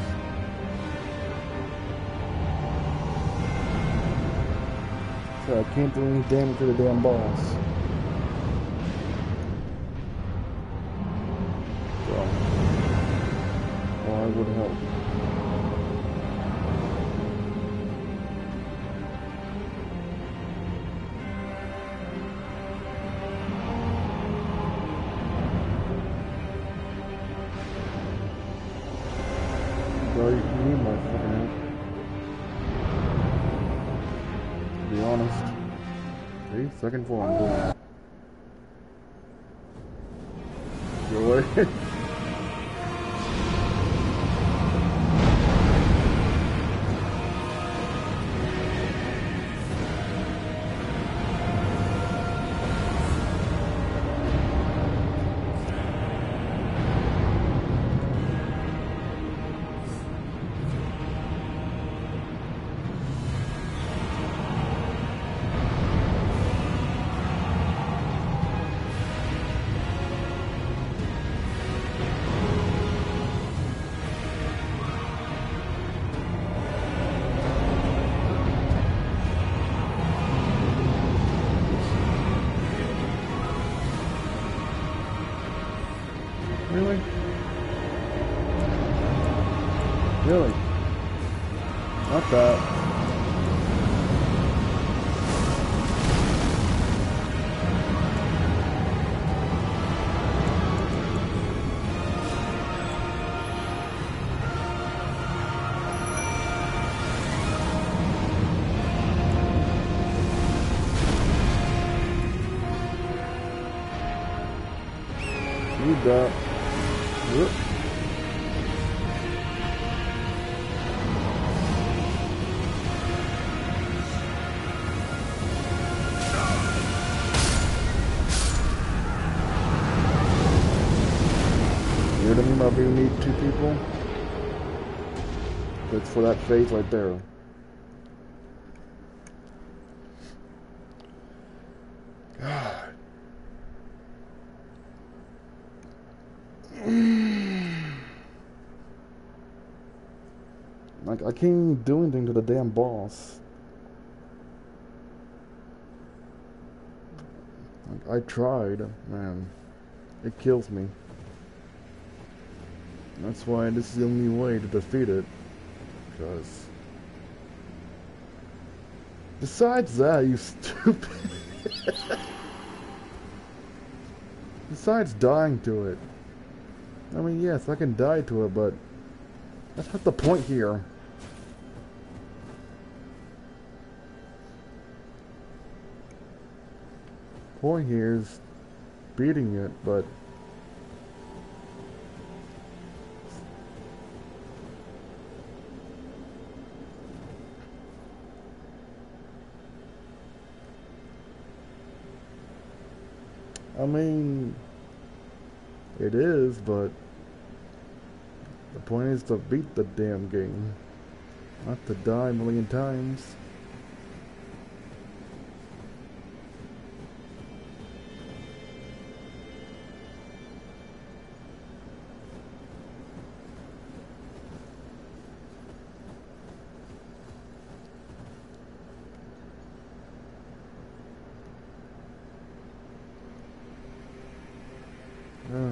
So I can't do any damage to the damn boss. So, why would it help? fucking hell. To be honest. See? Second form, boom. Really? Really? Really? Not that. Need that. Whoop. You know what I mean by being need two people? That's for that phase right there. God. Like, I can't even do anything to the damn boss. Like, I tried, man. It kills me. That's why this is the only way to defeat it. Because... Besides that, you stupid... Besides dying to it. I mean, yes, I can die to it, but... That's not the point here. Point here is beating it, but I mean, it is, but the point is to beat the damn game, not to die a million times. Uh.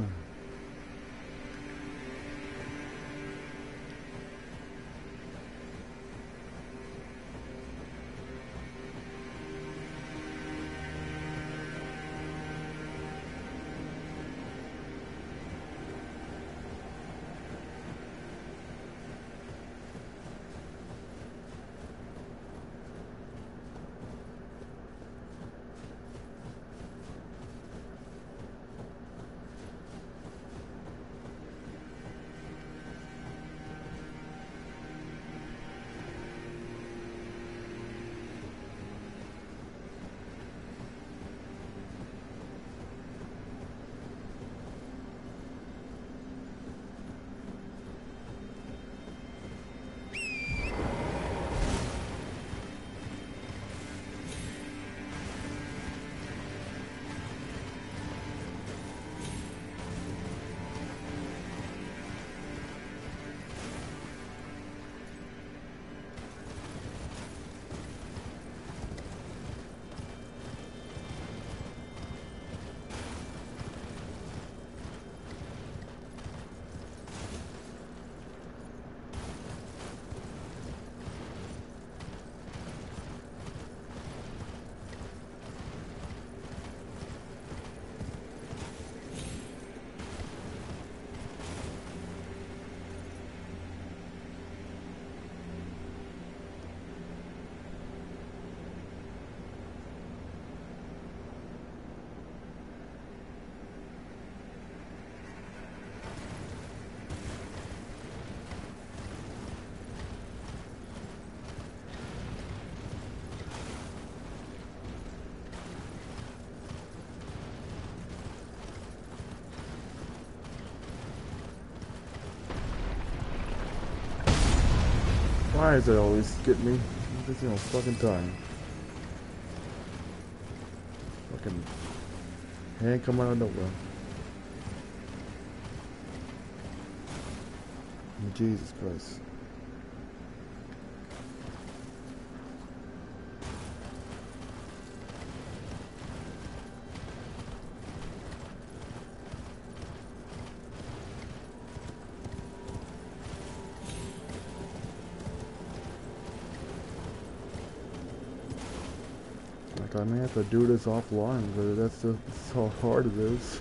Why does it always get me? Every single fucking time. Fucking hand come out of nowhere. Jesus Christ. Like I may have to do this offline, but that's just that's how hard it is.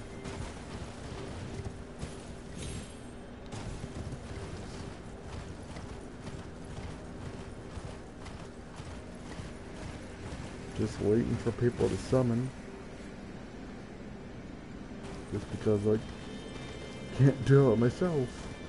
Just waiting for people to summon. Just because I can't do it myself.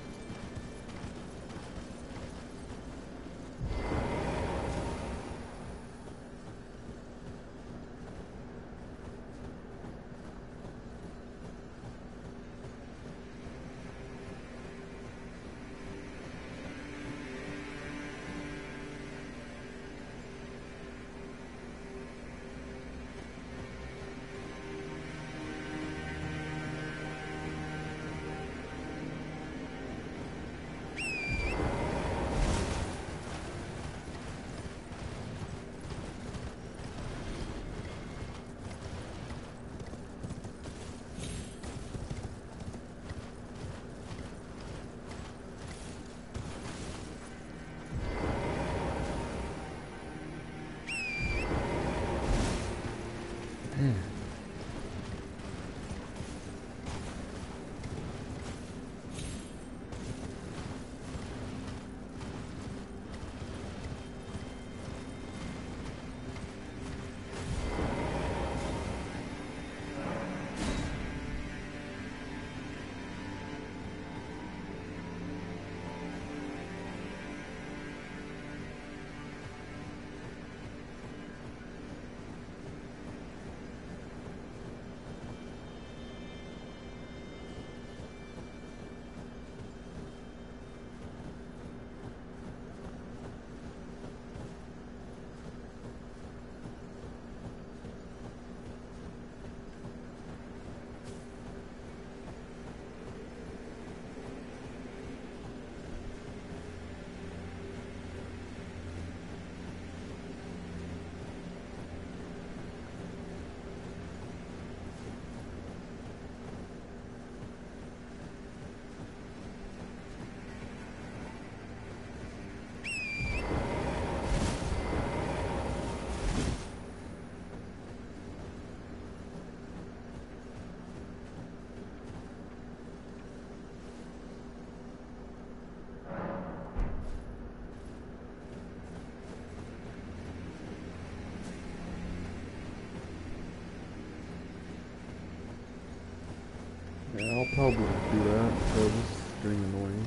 Yeah, I'll probably do that because it's getting annoying.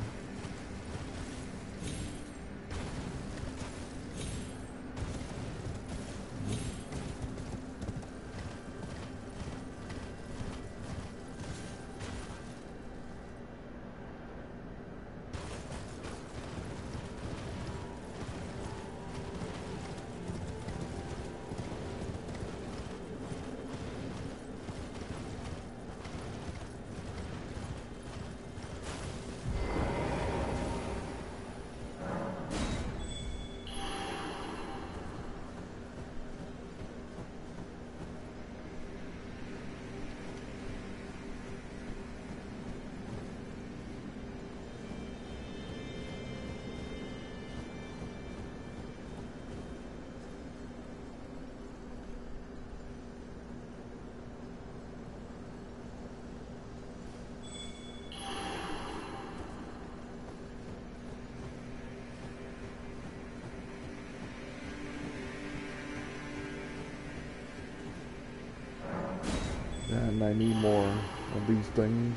And I need more of these things.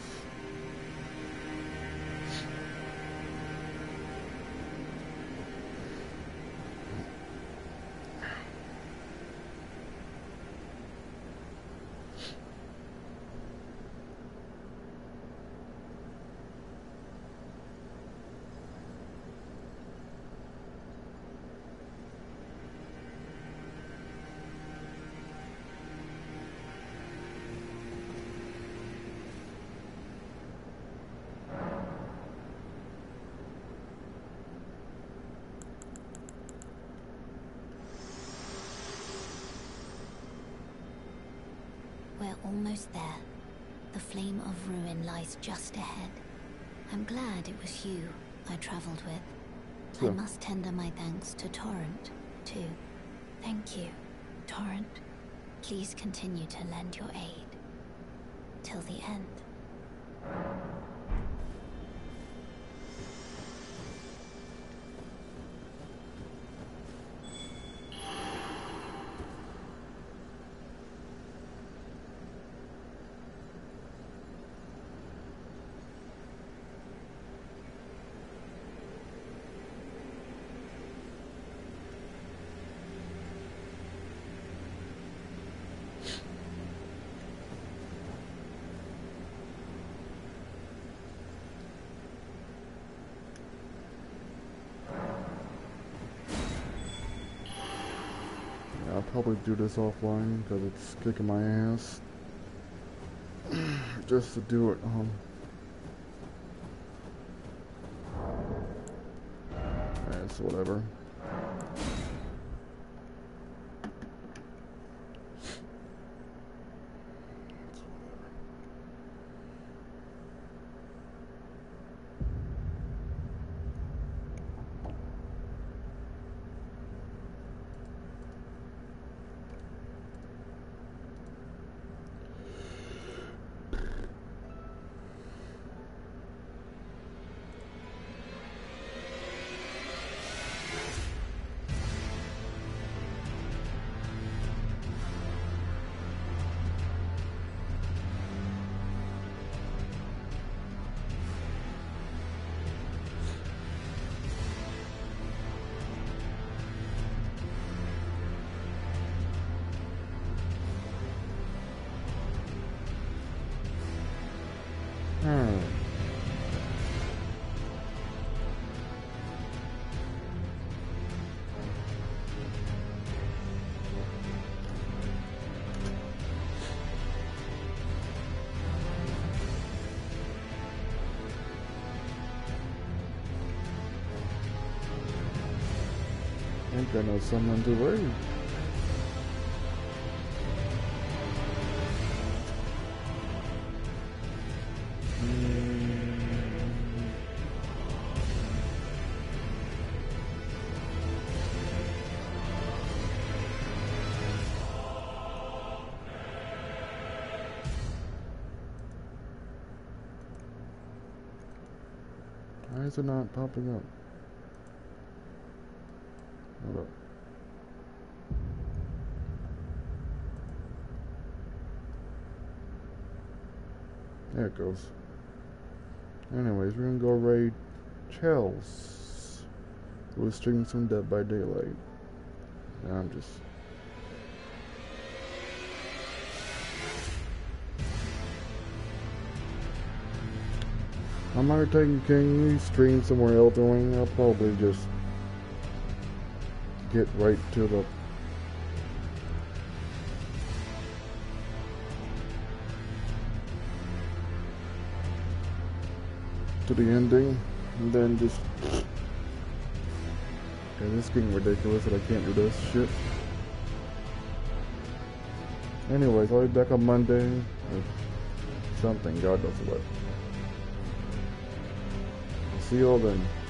almost there. The flame of ruin lies just ahead. I'm glad it was you I traveled with. Sure. I must tender my thanks to Torrent, too. Thank you, Torrent. Please continue to lend your aid. Till the end. I'll probably do this offline because it's kicking my ass. Just to do it, um. Alright, so whatever. Hmm. I think I know someone to raid. Why is it not popping up? Hold up. There it goes. Anyways, we're gonna go raid Chels, who is streaming some Dead by Daylight. And I'm just... I'm either taking King, he stream somewhere else, or I'll probably just get right to the to the ending, and then just... Okay, this is getting ridiculous that I can't do this shit. Anyways, I'll be back on Monday with something, God knows what. See you all then.